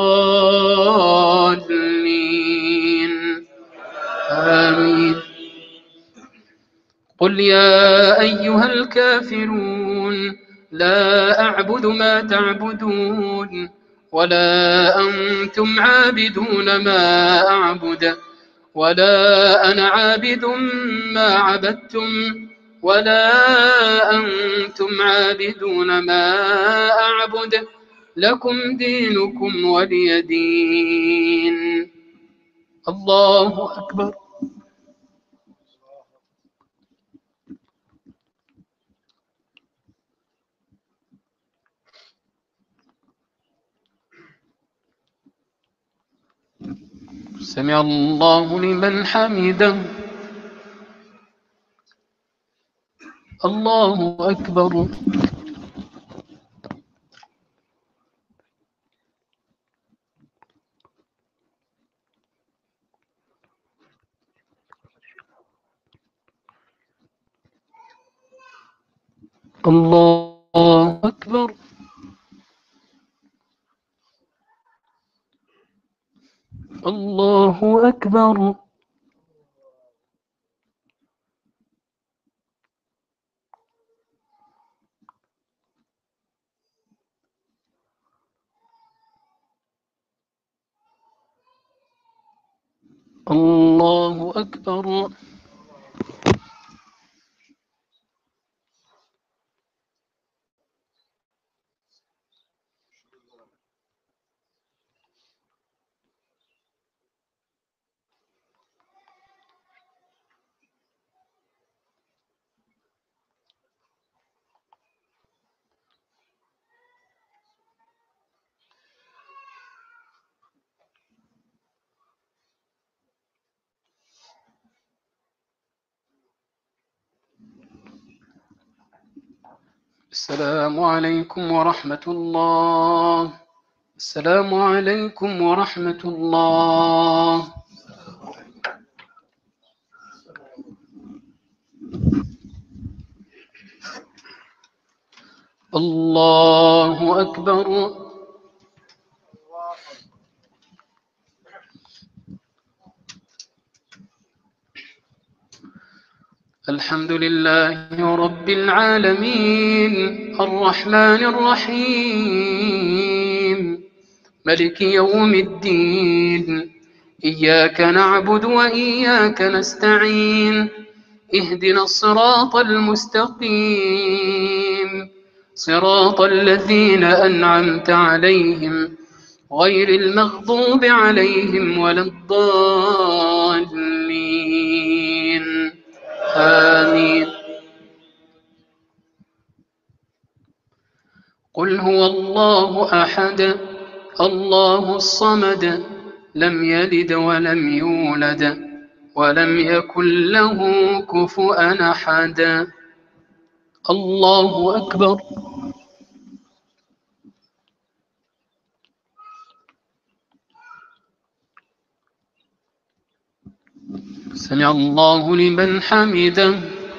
الضالين آمين. قل يا أيها الكافرون لا أعبد ما تعبدون ولا أنتم عابدون ما أعبد ولا أنا عابد ما عبدتم ولا أنتم عابدون ما أعبد لكم دينكم ولي دين. الله أكبر. سمع الله لمن حمده. الله أكبر. الله أكبر. الله أكبر. الله أكبر. السلام عليكم ورحمة الله. السلام عليكم ورحمة الله. الله أكبر. الحمد لله رب العالمين الرحمن الرحيم ملك يوم الدين إياك نعبد وإياك نستعين اهدنا الصراط المستقيم صراط الذين أنعمت عليهم غير المغضوب عليهم ولا الضالين آمين. قل هو الله أحد الله الصمد لم يلد ولم يولد ولم يكن له كفؤا أحد. الله أكبر. سمع الله لمن حمده.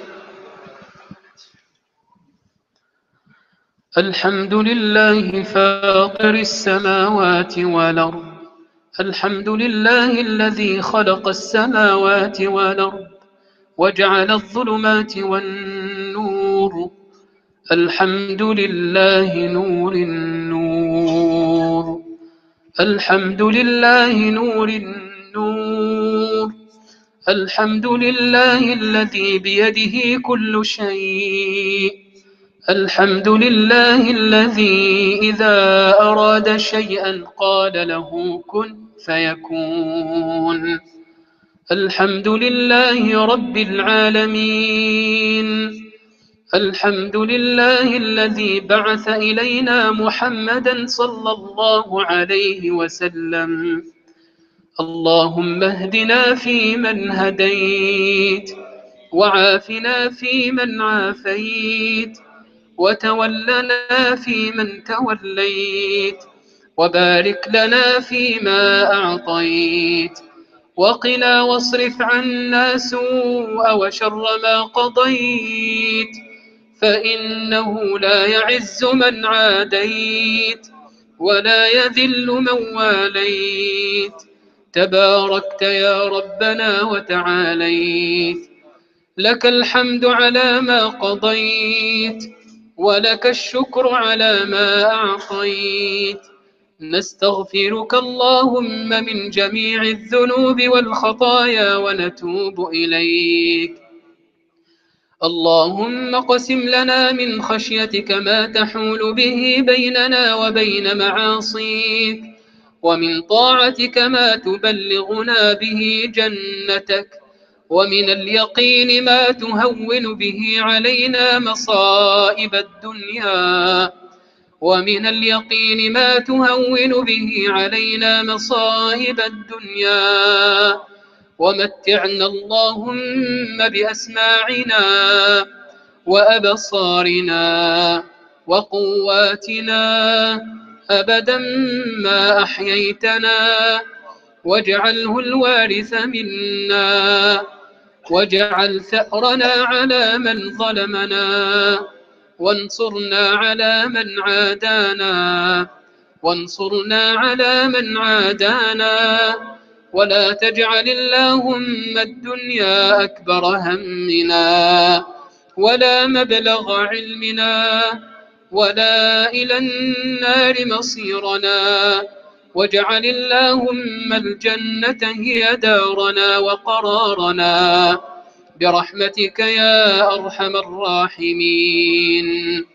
الحمد لله فاطر السماوات والأرض الحمد لله الذي خلق السماوات والأرض وجعل الظلمات والنور الحمد لله نور النور الحمد لله نور النور الحمد لله الذي بيده كل شيء الحمد لله الذي إذا أراد شيئا قال له كن فيكون. الحمد لله رب العالمين الحمد لله الذي بعث إلينا محمدا صلى الله عليه وسلم. اللهم اهدنا فيمن هديت وعافنا فيمن عافيت وتولنا فيمن توليت وبارك لنا فيما أعطيت وقنا واصرف عنا سوء وشر ما قضيت فإنه لا يعز من عاديت ولا يذل من واليت تباركت يا ربنا وتعاليت. لك الحمد على ما قضيت ولك الشكر على ما أعطيت. نستغفرك اللهم من جميع الذنوب والخطايا ونتوب إليك. اللهم اقسم لنا من خشيتك ما تحول به بيننا وبين معاصيك ومن طاعتك ما تبلغنا به جنتك ومن اليقين ما تهون به علينا مصائب الدنيا ومن اليقين ما تهون به علينا مصائب الدنيا ومتعنا اللهم بأسماعنا وأبصارنا وقواتنا أبدا ما أحييتنا واجعله الوارث منا واجعل ثأرنا على من ظلمنا وانصرنا على من عادانا وانصرنا على من عادانا ولا تجعل اللهم الدنيا أكبر همنا ولا مبلغ علمنا ولا إلى النار مصيرنا واجعل اللهم الجنة هي دارنا وقرارنا برحمتك يا أرحم الراحمين.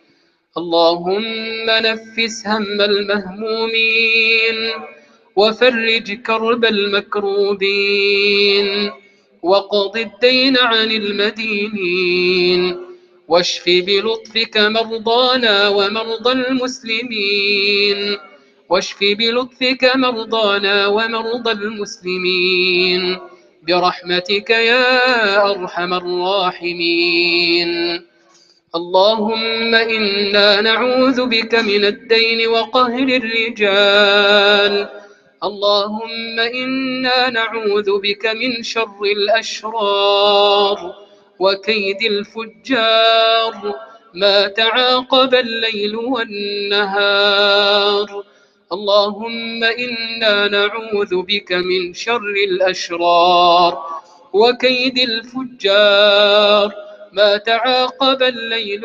اللهم نفس هم المهمومين وفرج كرب المكروبين وقض الدين عن المدينين واشف بلطفك مرضانا ومرضى المسلمين واشف بلطفك مرضانا ومرضى المسلمين برحمتك يا أرحم الراحمين. اللهم إنا نعوذ بك من الدين وقهر الرجال. اللهم إنا نعوذ بك من شر الأشرار وكيد الفجار ما تعاقب الليل والنهار. اللهم إنا نعوذ بك من شر الأشرار وكيد الفجار ما تعاقب الليل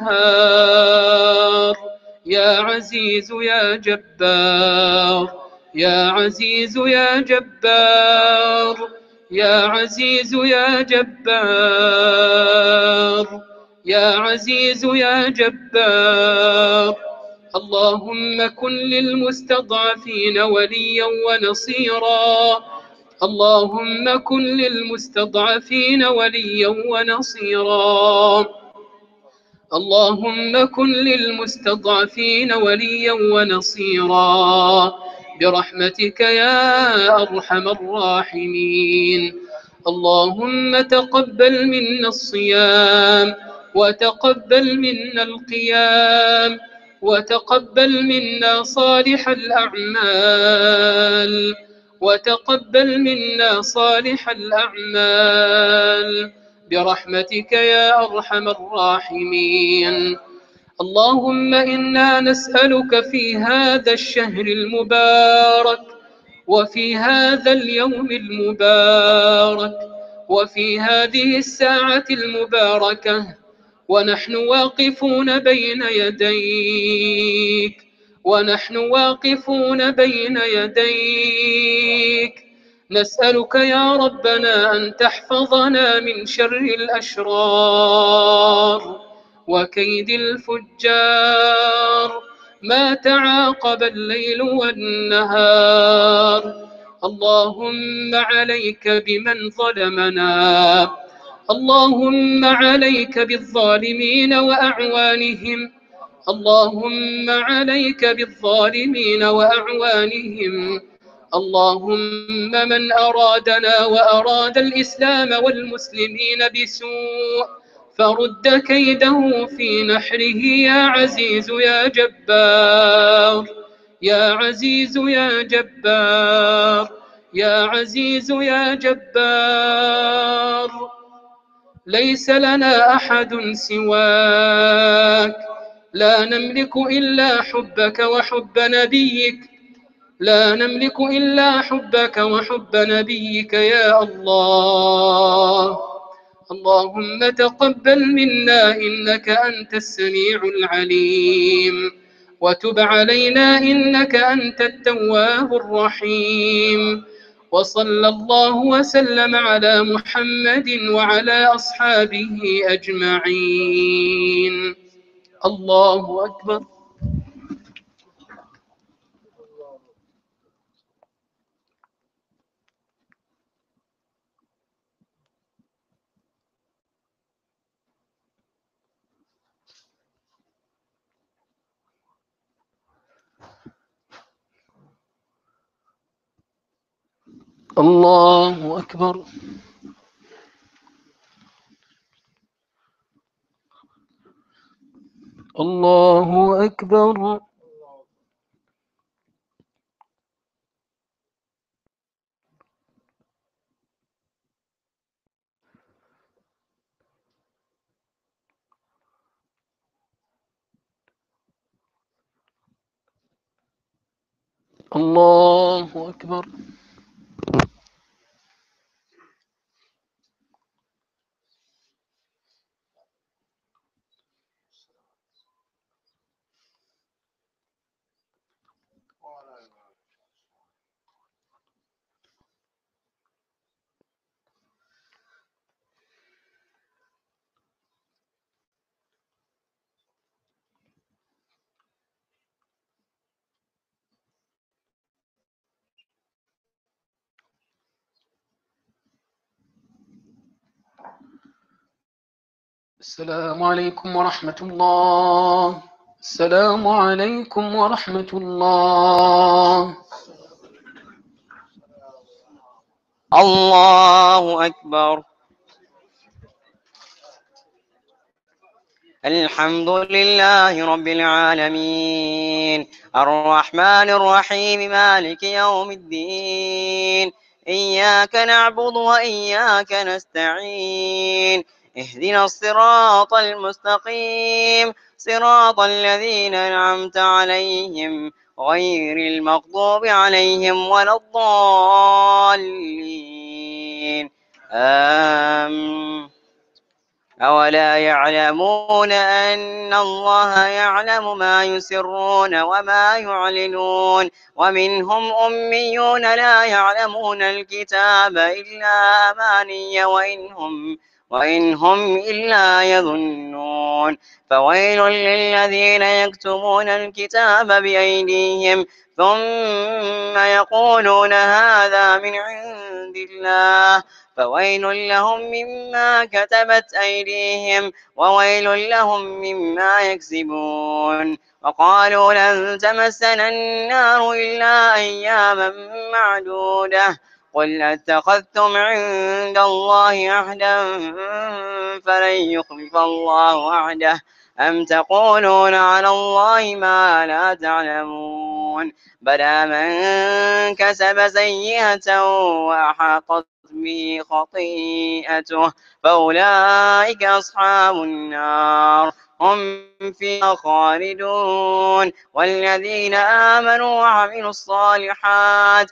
والنهار. يا عزيز يا جبار يا عزيز يا جبار يا عزيز يا جبار يا عزيز يا جبار اللهم كن للمستضعفين وليا ونصيرا اللهم كن للمستضعفين وليا ونصيرا اللهم كن للمستضعفين وليا ونصيرا برحمتك يا أرحم الراحمين. اللهم تقبل منا الصيام وتقبل منا القيام وتقبل منا صالح الأعمال وتقبل منا صالح الأعمال برحمتك يا أرحم الراحمين. اللهم إنا نسألك في هذا الشهر المبارك وفي هذا اليوم المبارك وفي هذه الساعة المباركة ونحن واقفون بين يديك ونحن واقفون بين يديك نسألك يا ربنا أن تحفظنا من شر الأشرار وكيد الفجار ما تعاقب الليل والنهار. اللهم عليك بمن ظلمنا اللهم عليك بالظالمين وأعوانهم اللهم عليك بالظالمين وأعوانهم. اللهم من أرادنا وأراد الإسلام والمسلمين بسوء فرد كيده في نحره يا عزيز يا جبار يا عزيز يا جبار يا عزيز يا جبار. ليس لنا أحد سواك لا نملك إلا حبك وحب نبيك لا نملك إلا حبك وحب نبيك يا الله. اللهم تقبل منا إنك أنت السميع العليم وتب علينا إنك أنت التواب الرحيم. وصلى الله وسلم على محمد وعلى أصحابه أجمعين. الله أكبر. الله أكبر. الله أكبر. الله أكبر. السلام عليكم ورحمة الله. السلام عليكم ورحمة الله. الله أكبر. الحمد لله رب العالمين الرحمن الرحيم مالك يوم الدين إياك نعبد وإياك نستعين اهدنا الصراط المستقيم صراط الذين أنعمت عليهم غير المغضوب عليهم ولا الضالين آمين أولا يعلمون أن الله يعلم ما يسرون وما يعلنون ومنهم أميون لا يعلمون الكتاب إلا أماني وإنهم وإنهم إلا يظنون فويل للذين يكتبون الكتاب بأيديهم ثم يقولون هذا من عند الله فويل لهم مما كتبت أيديهم وويل لهم مما يكسبون وقالوا لن تمسنا النار إلا أياما معدودة قل اتخذتم عند الله عهدا فلن يخلف الله عهده أم تقولون على الله ما لا تعلمون بلى من كسب سيئة وأحاطت به خطيئته فأولئك أصحاب النار هم فيها خالدون والذين آمنوا وعملوا الصالحات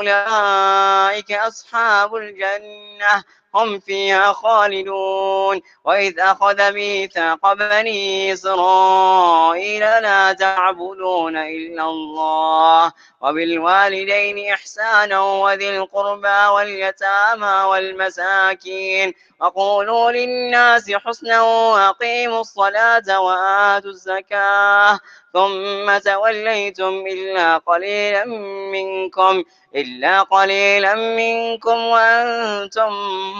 أولئك أصحاب الجنة هم فيها خالدون وإذ أخذ ميثاق بني إسرائيل لا تعبدون إلا الله وبالوالدين إحسانا وذي القربى واليتامى والمساكين وقولوا للناس حسنا وأقيموا الصلاة وآتوا الزكاة ثم توليتم إلا قليلا منكم إلا قليلا منكم وأنتم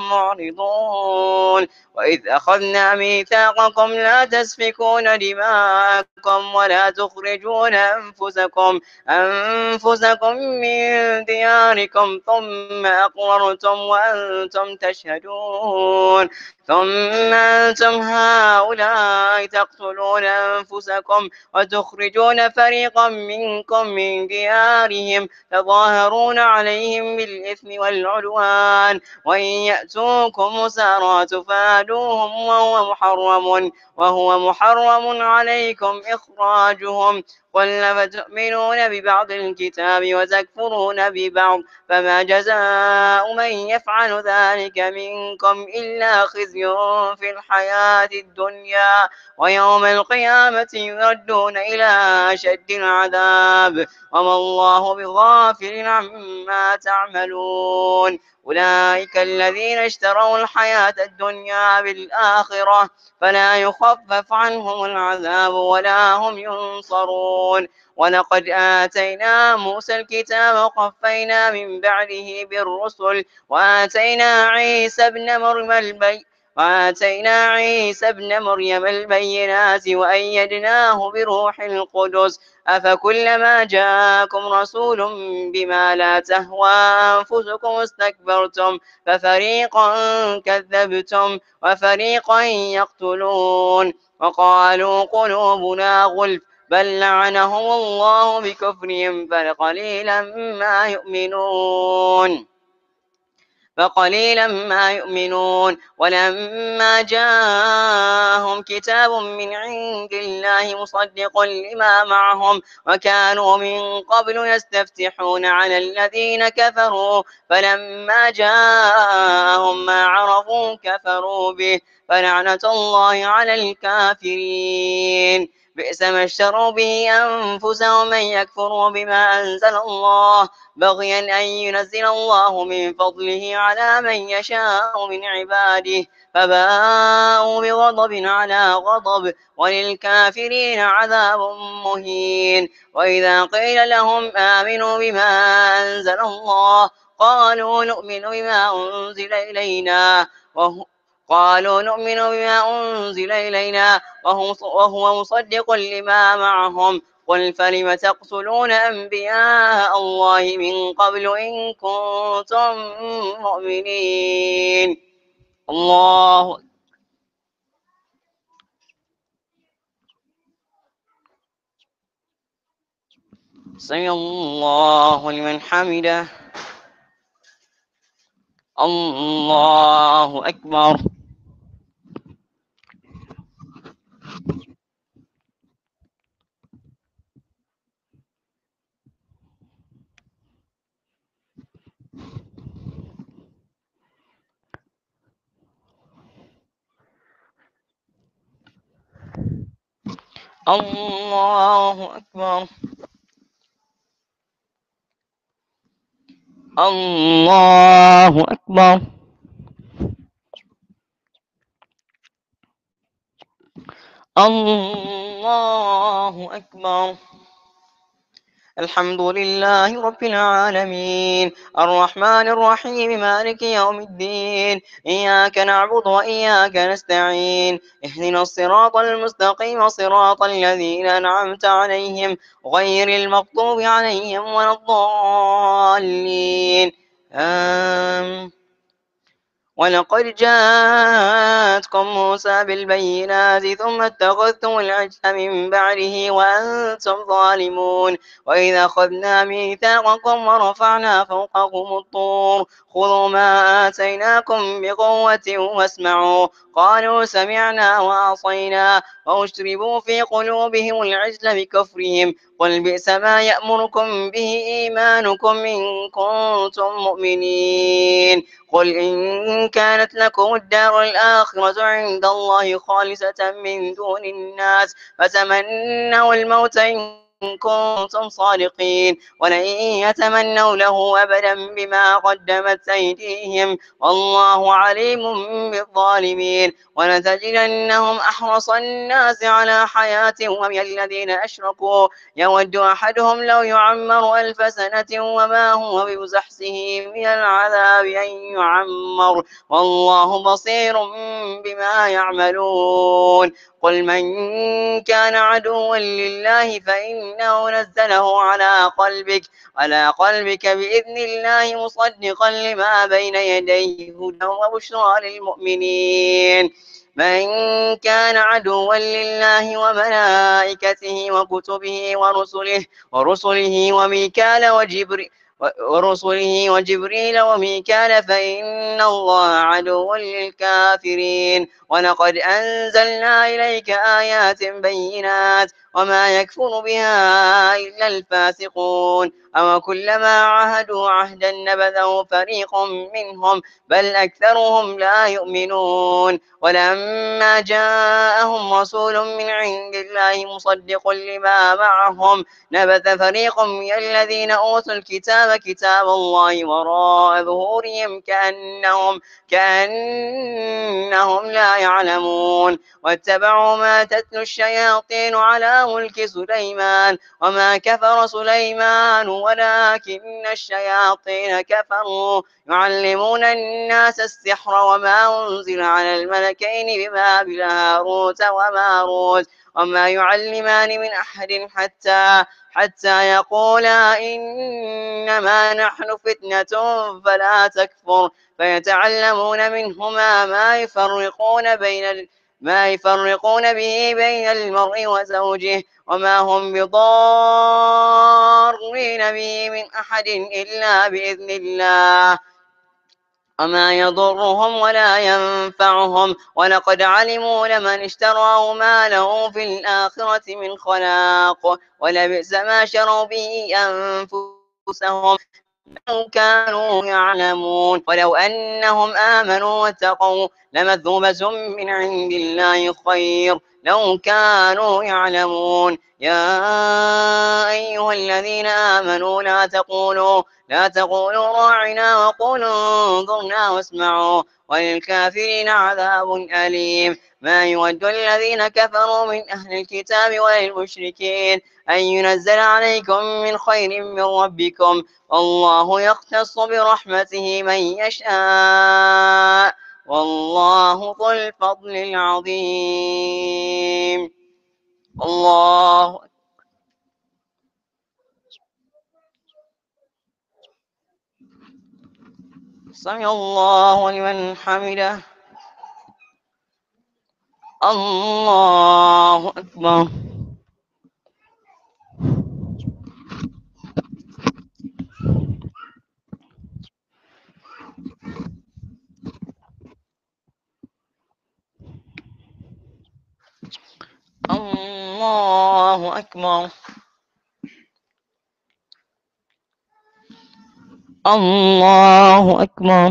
معرضون وإذ أخذنا ميثاقكم لا تسفكون دماءكم ولا تخرجون أنفسكم أنفسكم من دياركم ثم أقررتم وأنتم تشهدون ثم أنتم هؤلاء تقتلون أنفسكم وتخرجون فريقا منكم من ديارهم تظاهرون عليهم بالإثم والعدوان وإن يأتوكم مسارى تفادوهم وهو محرم وهو محرم عليكم إخراجهم قل فتؤمنون ببعض الكتاب وتكفرون ببعض فما جزاء من يفعل ذلك منكم إلا خزي في الحياة الدنيا ويوم القيامة يردون إلى أشد العذاب وما الله بغافل عما تعملون أولئك الذين اشتروا الحياة الدنيا بالآخرة فلا يخفف عنهم العذاب ولا هم ينصرون ولقد آتينا موسى الكتاب وقفينا من بعده بالرسل وآتينا عيسى ابن مريم البي وآتينا عيسى ابن مريم البينات وأيدناه بروح القدس أفكلما جاءكم رسول بما لا تهوى أنفسكم استكبرتم ففريقا كذبتم وفريقا يقتلون وقالوا قلوبنا غلف بل لعنهم الله بكفرهم فقليلا ما يؤمنون فقليلا ما يؤمنون ولما جاءهم كتاب من عند الله مصدق لما معهم وكانوا من قبل يستفتحون على الذين كفروا فلما جاءهم ما عرفوا كفروا به فلعنة الله على الكافرين بئس ما اشتروا به أنفسهم من يكفروا بما أنزل الله بغيا أن ينزل الله من فضله على من يشاء من عباده فباءوا بغضب على غضب وللكافرين عذاب مهين وإذا قيل لهم آمنوا بما أنزل الله قالوا نؤمن بما أنزل إلينا وهو قالوا نؤمن بما أنزل إلينا وهو, وهو مصدق لما معهم قل فلم تقتلون أنبياء الله من قبل إن كنتم مؤمنين الله سمع الله لمن حمده الله أكبر الله أكبر. الله أكبر. الله أكبر. الحمد لله رب العالمين الرحمن الرحيم مالك يوم الدين إياك نعبد وإياك نستعين اهدنا الصراط المستقيم صراط الذين أنعمت عليهم غير المغضوب عليهم ولا الضالين آمين. ولقد جاءتكم موسى بالبينات ثم اتخذتم العجل من بعده وأنتم ظالمون وإذ أخذنا ميثاقكم ورفعنا فوقكم الطور خذوا ما آتيناكم بقوة واسمعوا قالوا سمعنا وعصينا وأشربوا في قلوبهم العجل بكفرهم قل بئس ما يأمركم به إيمانكم إن كنتم مؤمنين قل إن كانت لكم الدار الآخرة عند الله خالصة من دون الناس فتمنوا الموت إن كنتم صادقين ولن يتمنوا له أبدا بما قدمت أيديهم والله عليم بالظالمين ولتجدنهم أحرص الناس على حياة ومن الذين أشركوا يود أحدهم لو يعمر ألف سنة وما هو بمزحزحه من العذاب أن يعمر والله بصير بما يعملون قل من كان عدوا لله فإنه نزله على قلبك على قلبك بإذن الله مصدقا لما بين يديه هدى وبشرى للمؤمنين من كان عدوا لله وملائكته وكتبه ورسله ورسله وميكال وجبريل ورسله وجبريل وميكال فإن الله عدو للكافرين ولقد أنزلنا إليك آيات بينات وما يكفر بها إلا الفاسقون أو كلما عاهدوا عهدا نبذه فريق منهم بل أكثرهم لا يؤمنون ولما جاءهم رسول من عند الله مصدق لما معهم نبذ فريق من الذين أوتوا الكتاب كتاب الله وراء ظهورهم كأنهم كأنهم لا يعلمون واتبعوا ما تتلو الشياطين على ملك سليمان وما كفر سليمان ولكن الشياطين كفروا يعلمون الناس السحر وما أنزل على الملكين ببابل هاروت وماروت وما يعلمان من أحد حتى حتى يقولا إنما نحن فتنة فلا تكفر فيتعلمون منهما ما يفرقون بين ما يفرقون به بين المرء وزوجه وما هم بضارين به من أحد إلا بإذن الله وما يضرهم ولا ينفعهم ولقد علموا لمن اشتراه ما له في الآخرة من خلاق ولبئس ما شروا به أنفسهم لو كانوا يعلمون ولو أنهم آمنوا واتقوا لمثوبة من عند الله خير لو كانوا يعلمون يا أيها الذين آمنوا لا تقولوا لا تقولوا راعنا وقولوا انظرنا واسمعوا وللكافرين عذاب أليم ما يود الذين كفروا من أهل الكتاب وللمشركين أن ينزل عليكم من خير من ربكم والله يختص برحمته من يشاء والله ذو الفضل العظيم الله سمع الله لمن حمده الله أكبر الله أكبر الله أكبر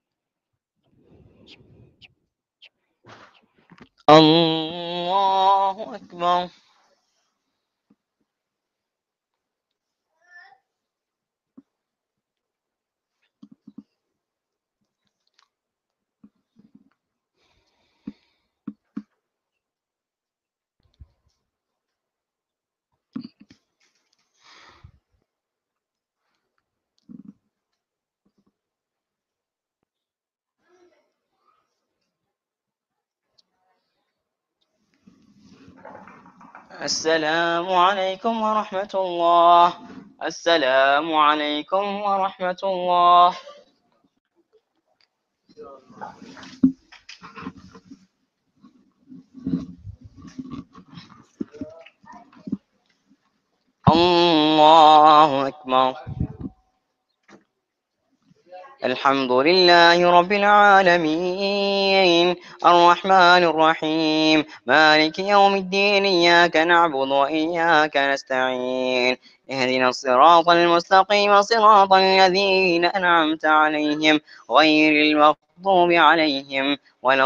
الله أكبر. السلام عليكم ورحمة الله. السلام عليكم ورحمة الله. الله أكبر. الحمد لله رب العالمين الرحمن الرحيم مالك يوم الدين إياك نعبد وإياك نستعين اهدنا الصراط المستقيم صراط الذين أنعمت عليهم غير المغضوب عليهم ولا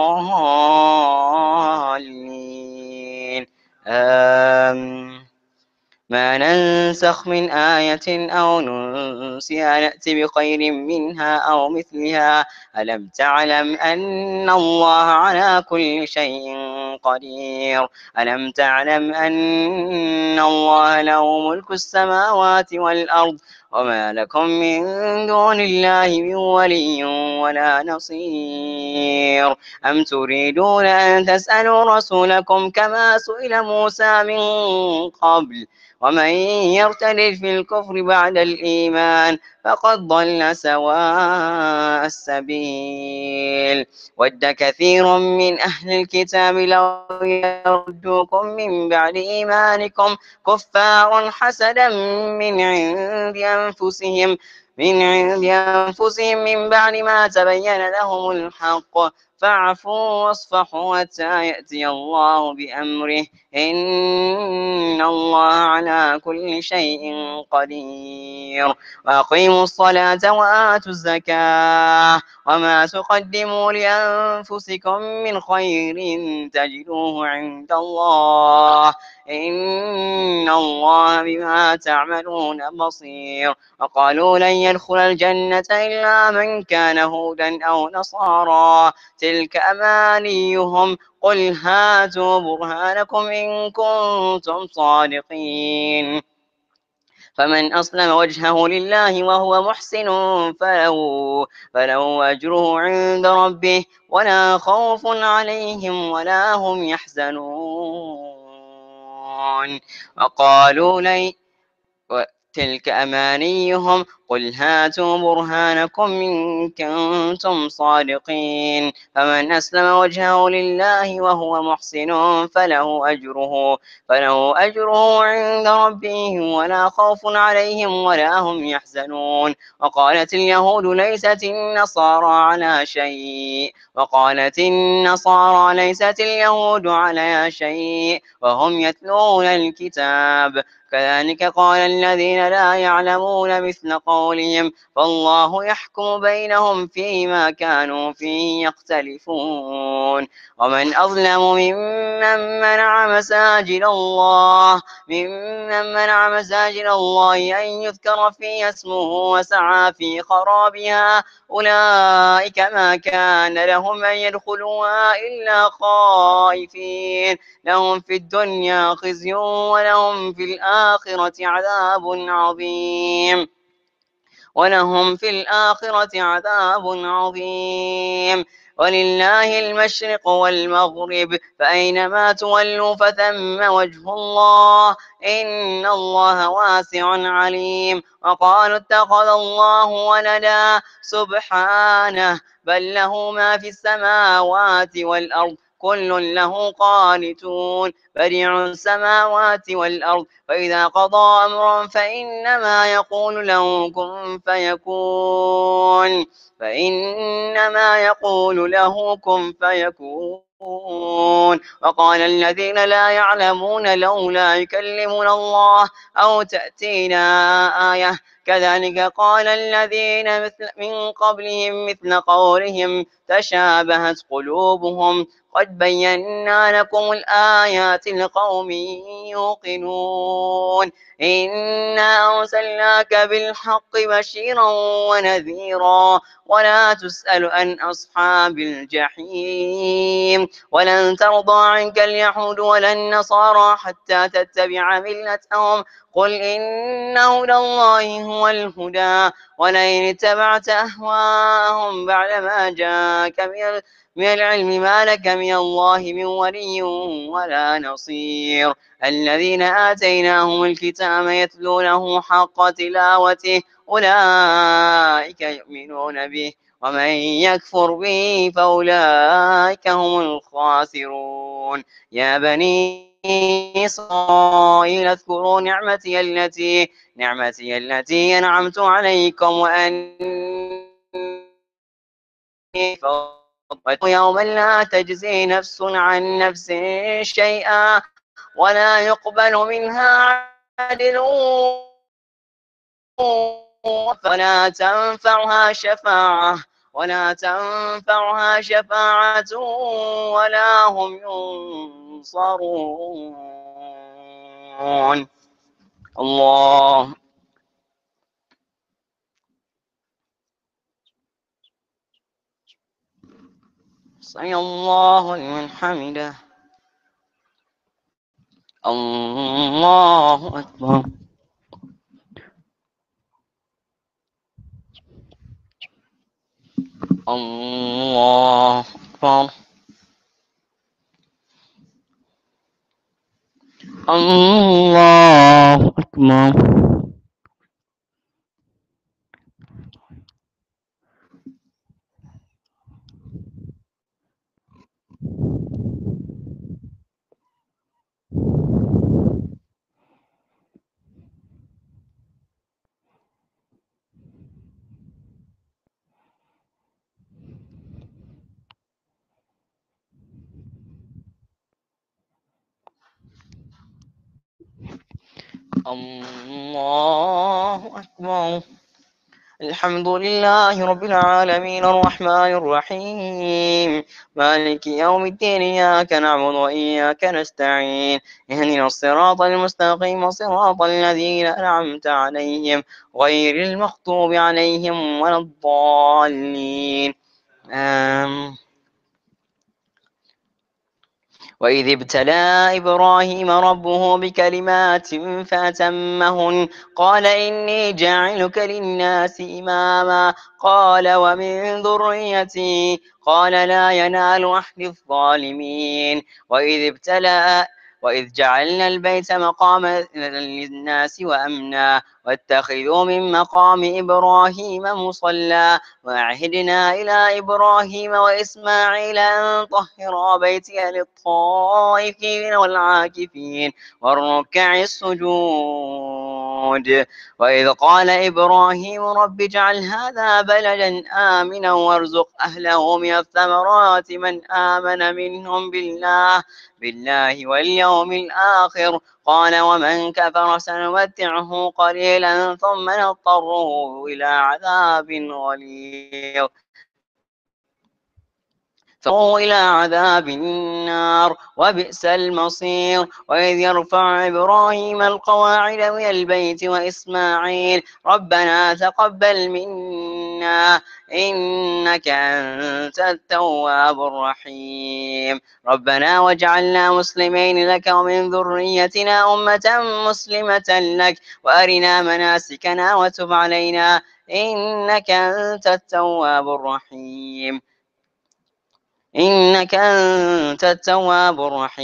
الضالين آمين. ما ننسخ من آية أو ننسها نأتي بخير منها أو مثلها ألم تعلم أن الله على كل شيء قدير ألم تعلم أن الله له ملك السماوات والأرض وما لكم من دون الله من ولي ولا نصير أم تريدون أن تسألوا رسولكم كما سئل موسى من قبل ومن يرتد في الكفر بعد الإيمان فقد ضل سواء السبيل ود كثير من أهل الكتاب لو يردوكم من بعد إيمانكم كفارا حسدا من عند أنفسهم من عند أنفسهم من بعد ما تبين لهم الحق فاعفوا واصفحوا حتى يأتي الله بأمره إن الله على كل شيء قدير وأقيموا الصلاة وآتوا الزكاة وما تقدموا لأنفسكم من خير تجدوه عند الله إن الله بما تعملون بصير وقالوا لن يدخل الجنة إلا من كان هودا أو نصارى تلك أمانيهم قل هاتوا برهانكم إن كنتم صادقين فمن أسلم وجهه لله وهو محسن فله, فله أجره عند ربه ولا خوف عليهم ولا هم يحزنون وقالوا لن تلك أمانيهم قل هاتوا برهانكم إن كنتم صادقين فمن أسلم وجهه لله وهو محسن فله أجره فله أجره عند ربه ولا خوف عليهم ولا هم يحزنون وقالت اليهود ليست النصارى على شيء وقالت النصارى ليست اليهود على شيء وهم يتلون الكتاب كذلك قال الذين لا يعلمون مثل قولهم فالله يحكم بينهم فيما كانوا فيه يختلفون ومن أظلم ممن منع مساجد الله ممن منع مساجد الله أن يذكر فيها اسمه وسعى في خرابها أولئك ما كان لهم أن يدخلوها إلا خائفين لهم في الدنيا خزي ولهم في الآخرة عذاب عظيم ولهم في الآخرة عذاب عظيم ولله المشرق والمغرب فأينما تولوا فثم وجه الله إن الله واسع عليم وقالوا اتخذ الله ولدا سبحانه بل له ما في السماوات والأرض كل له قانتون بديع السماوات والأرض فإذا قضى أمرا فإنما يقول له كن فيكون فإنما يقول له كن فيكون وقال الذين لا يعلمون لولا يكلمنا الله أو تأتينا آية كذلك قال الذين مثل من قبلهم مثل قولهم تشابهت قلوبهم قد بينا لكم الآيات لقوم يوقنون إنا أرسلناك بالحق بشيرا ونذيرا ولا تسأل عن أصحاب الجحيم ولن ترضى عنك اليهود ولا النصارى حتى تتبع ملتهم قل إن هدى الله هو الهدى ولئن اتبعت أهواءهم بعدما جاءك من من العلم ما لك من الله من ولي ولا نصير الذين آتيناهم الكتاب يتلونه حق تلاوته أولئك يؤمنون به ومن يكفر به فأولئك هم الخاسرون يا بني إسرائيل اذكروا نعمتي التي نعمتي التي أنعمت عليكم وأني يوما لا تجزي نفس عن نفس شيئا ولا يقبل منها عدل ولا تنفعها شفاعة ولا تنفعها شفاعة ولا هم ينصرون الله سمع الله لمن حمده الله أكبر الله أكبر الله أكبر الله أكبر الحمد لله رب العالمين الرحمن الرحيم مالك يوم الدين إياك نعبد وإياك نستعين اهدنا الصراط المستقيم صراط الذين أنعمت عليهم غير المغضوب عليهم ولا الضالين آمين وإذ ابتلى إبراهيم ربه بكلمات فأتمهن قال إني جاعلك للناس إماما قال ومن ذريتي قال لا ينال أحد الظالمين وإذ ابتلى وإذ جعلنا البيت مقاما للناس وأمنا واتخذوا من مقام إبراهيم مصلى وعهدنا إلى إبراهيم وإسماعيل أن طهرا بيتي للطائفين والعاكفين والركع السجود وإذ قال إبراهيم رب اجعل هذا بلدا آمنا وارزق أهله من الثمرات من آمن منهم بالله بالله واليوم الآخر قال ومن كفر سنمتعه قليلا ثم نضطره إلى عذاب غليظ فهو إلى عذاب النار وبئس المصير وإذ يرفع إبراهيم القواعد من البيت وإسماعيل ربنا تقبل منا إنك أنت التواب الرحيم ربنا واجعلنا مسلمين لك ومن ذريتنا أمة مسلمة لك وأرنا مناسكنا وتب علينا إنك أنت التواب الرحيم إنك أنت التواب الرحيم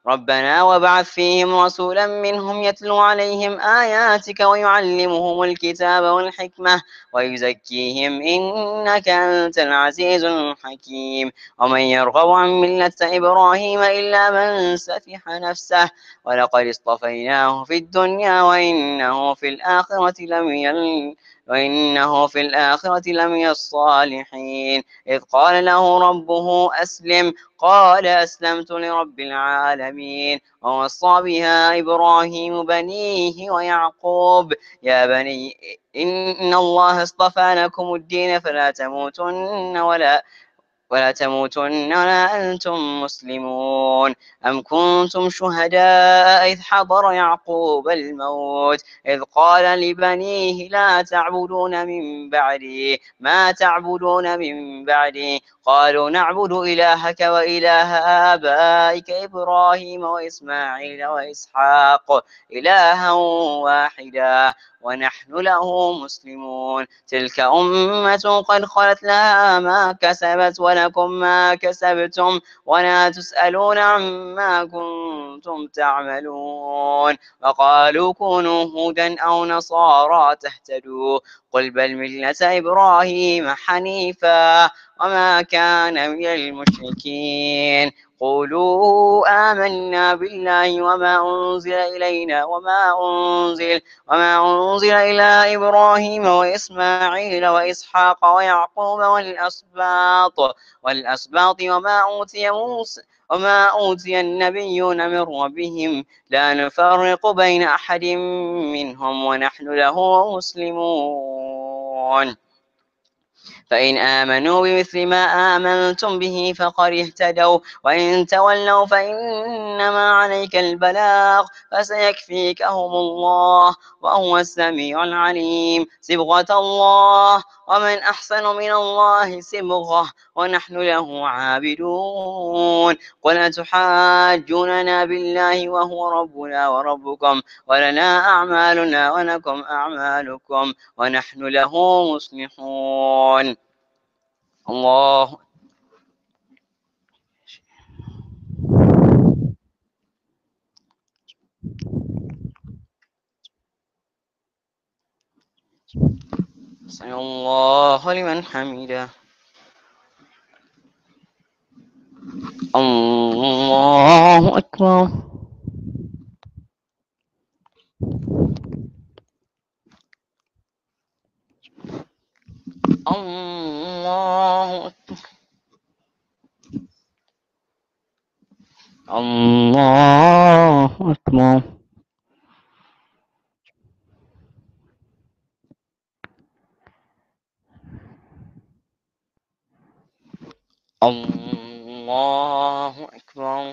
ربنا وابعث فيهم رسولا منهم يتلو عليهم آياتك ويعلمهم الكتاب والحكمة ويزكيهم إنك أنت العزيز الحكيم ومن يرغب عن ملة إبراهيم إلا من سفح نفسه ولقد اصطفيناه في الدنيا وإنه في الآخرة لمن وإنه في الآخرة لمن الصالحين إذ قال له ربه أسلم قال أسلمت لرب العالمين ووصى بها إبراهيم بنيه ويعقوب يا بني إن الله اصطفى لكم الدين فلا تموتن ولا ولا تموتن ولا أنتم مسلمون أم كنتم شهداء إذ حضر يعقوب الموت إذ قال لبنيه لا تعبدون من بعدي ما تعبدون من بعدي قالوا نعبد إلهك وإله آبائك إبراهيم وإسماعيل وإسحاق إلها واحدا ونحن له مسلمون تلك أمة قد خلت لها ما كسبت ولكم ما كسبتم ولا تسألون عما كنتم تعملون وقالوا كونوا هودا أو نصارى تهتدوا قل بل ملة إبراهيم حنيفا وما كان من المشركين قولوا آمنا بالله وما أنزل إلينا وما أنزل وما أنزل إلى إبراهيم وإسماعيل وإسحاق ويعقوب والأسباط والأسباط وما أوتي موسى وما أوتي النبيون من ربهم لا نفرق بين أحد منهم ونحن له مسلمون فإن آمنوا بمثل ما آمنتم به فقد اهتدوا وإن تولوا فإنما عليك البلاغ فسيكفيكهم الله وهو السميع العليم صبغة الله ومن أحسن من الله صبغة ونحن له عابدون قل أتحاجوننا بالله وهو ربنا وربكم ولنا أعمالنا ولكم أعمالكم ونحن له مصلحون الله سمع الله لمن حمده الله أكبر الله أكبر الله أكبر الله أكبر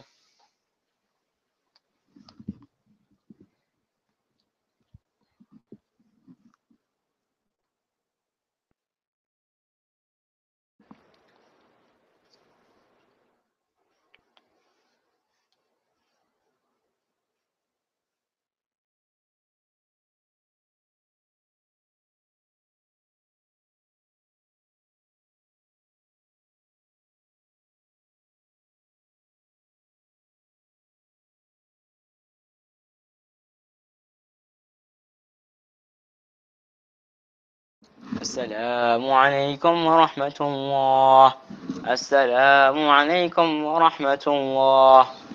السلام عليكم ورحمة الله السلام عليكم ورحمة الله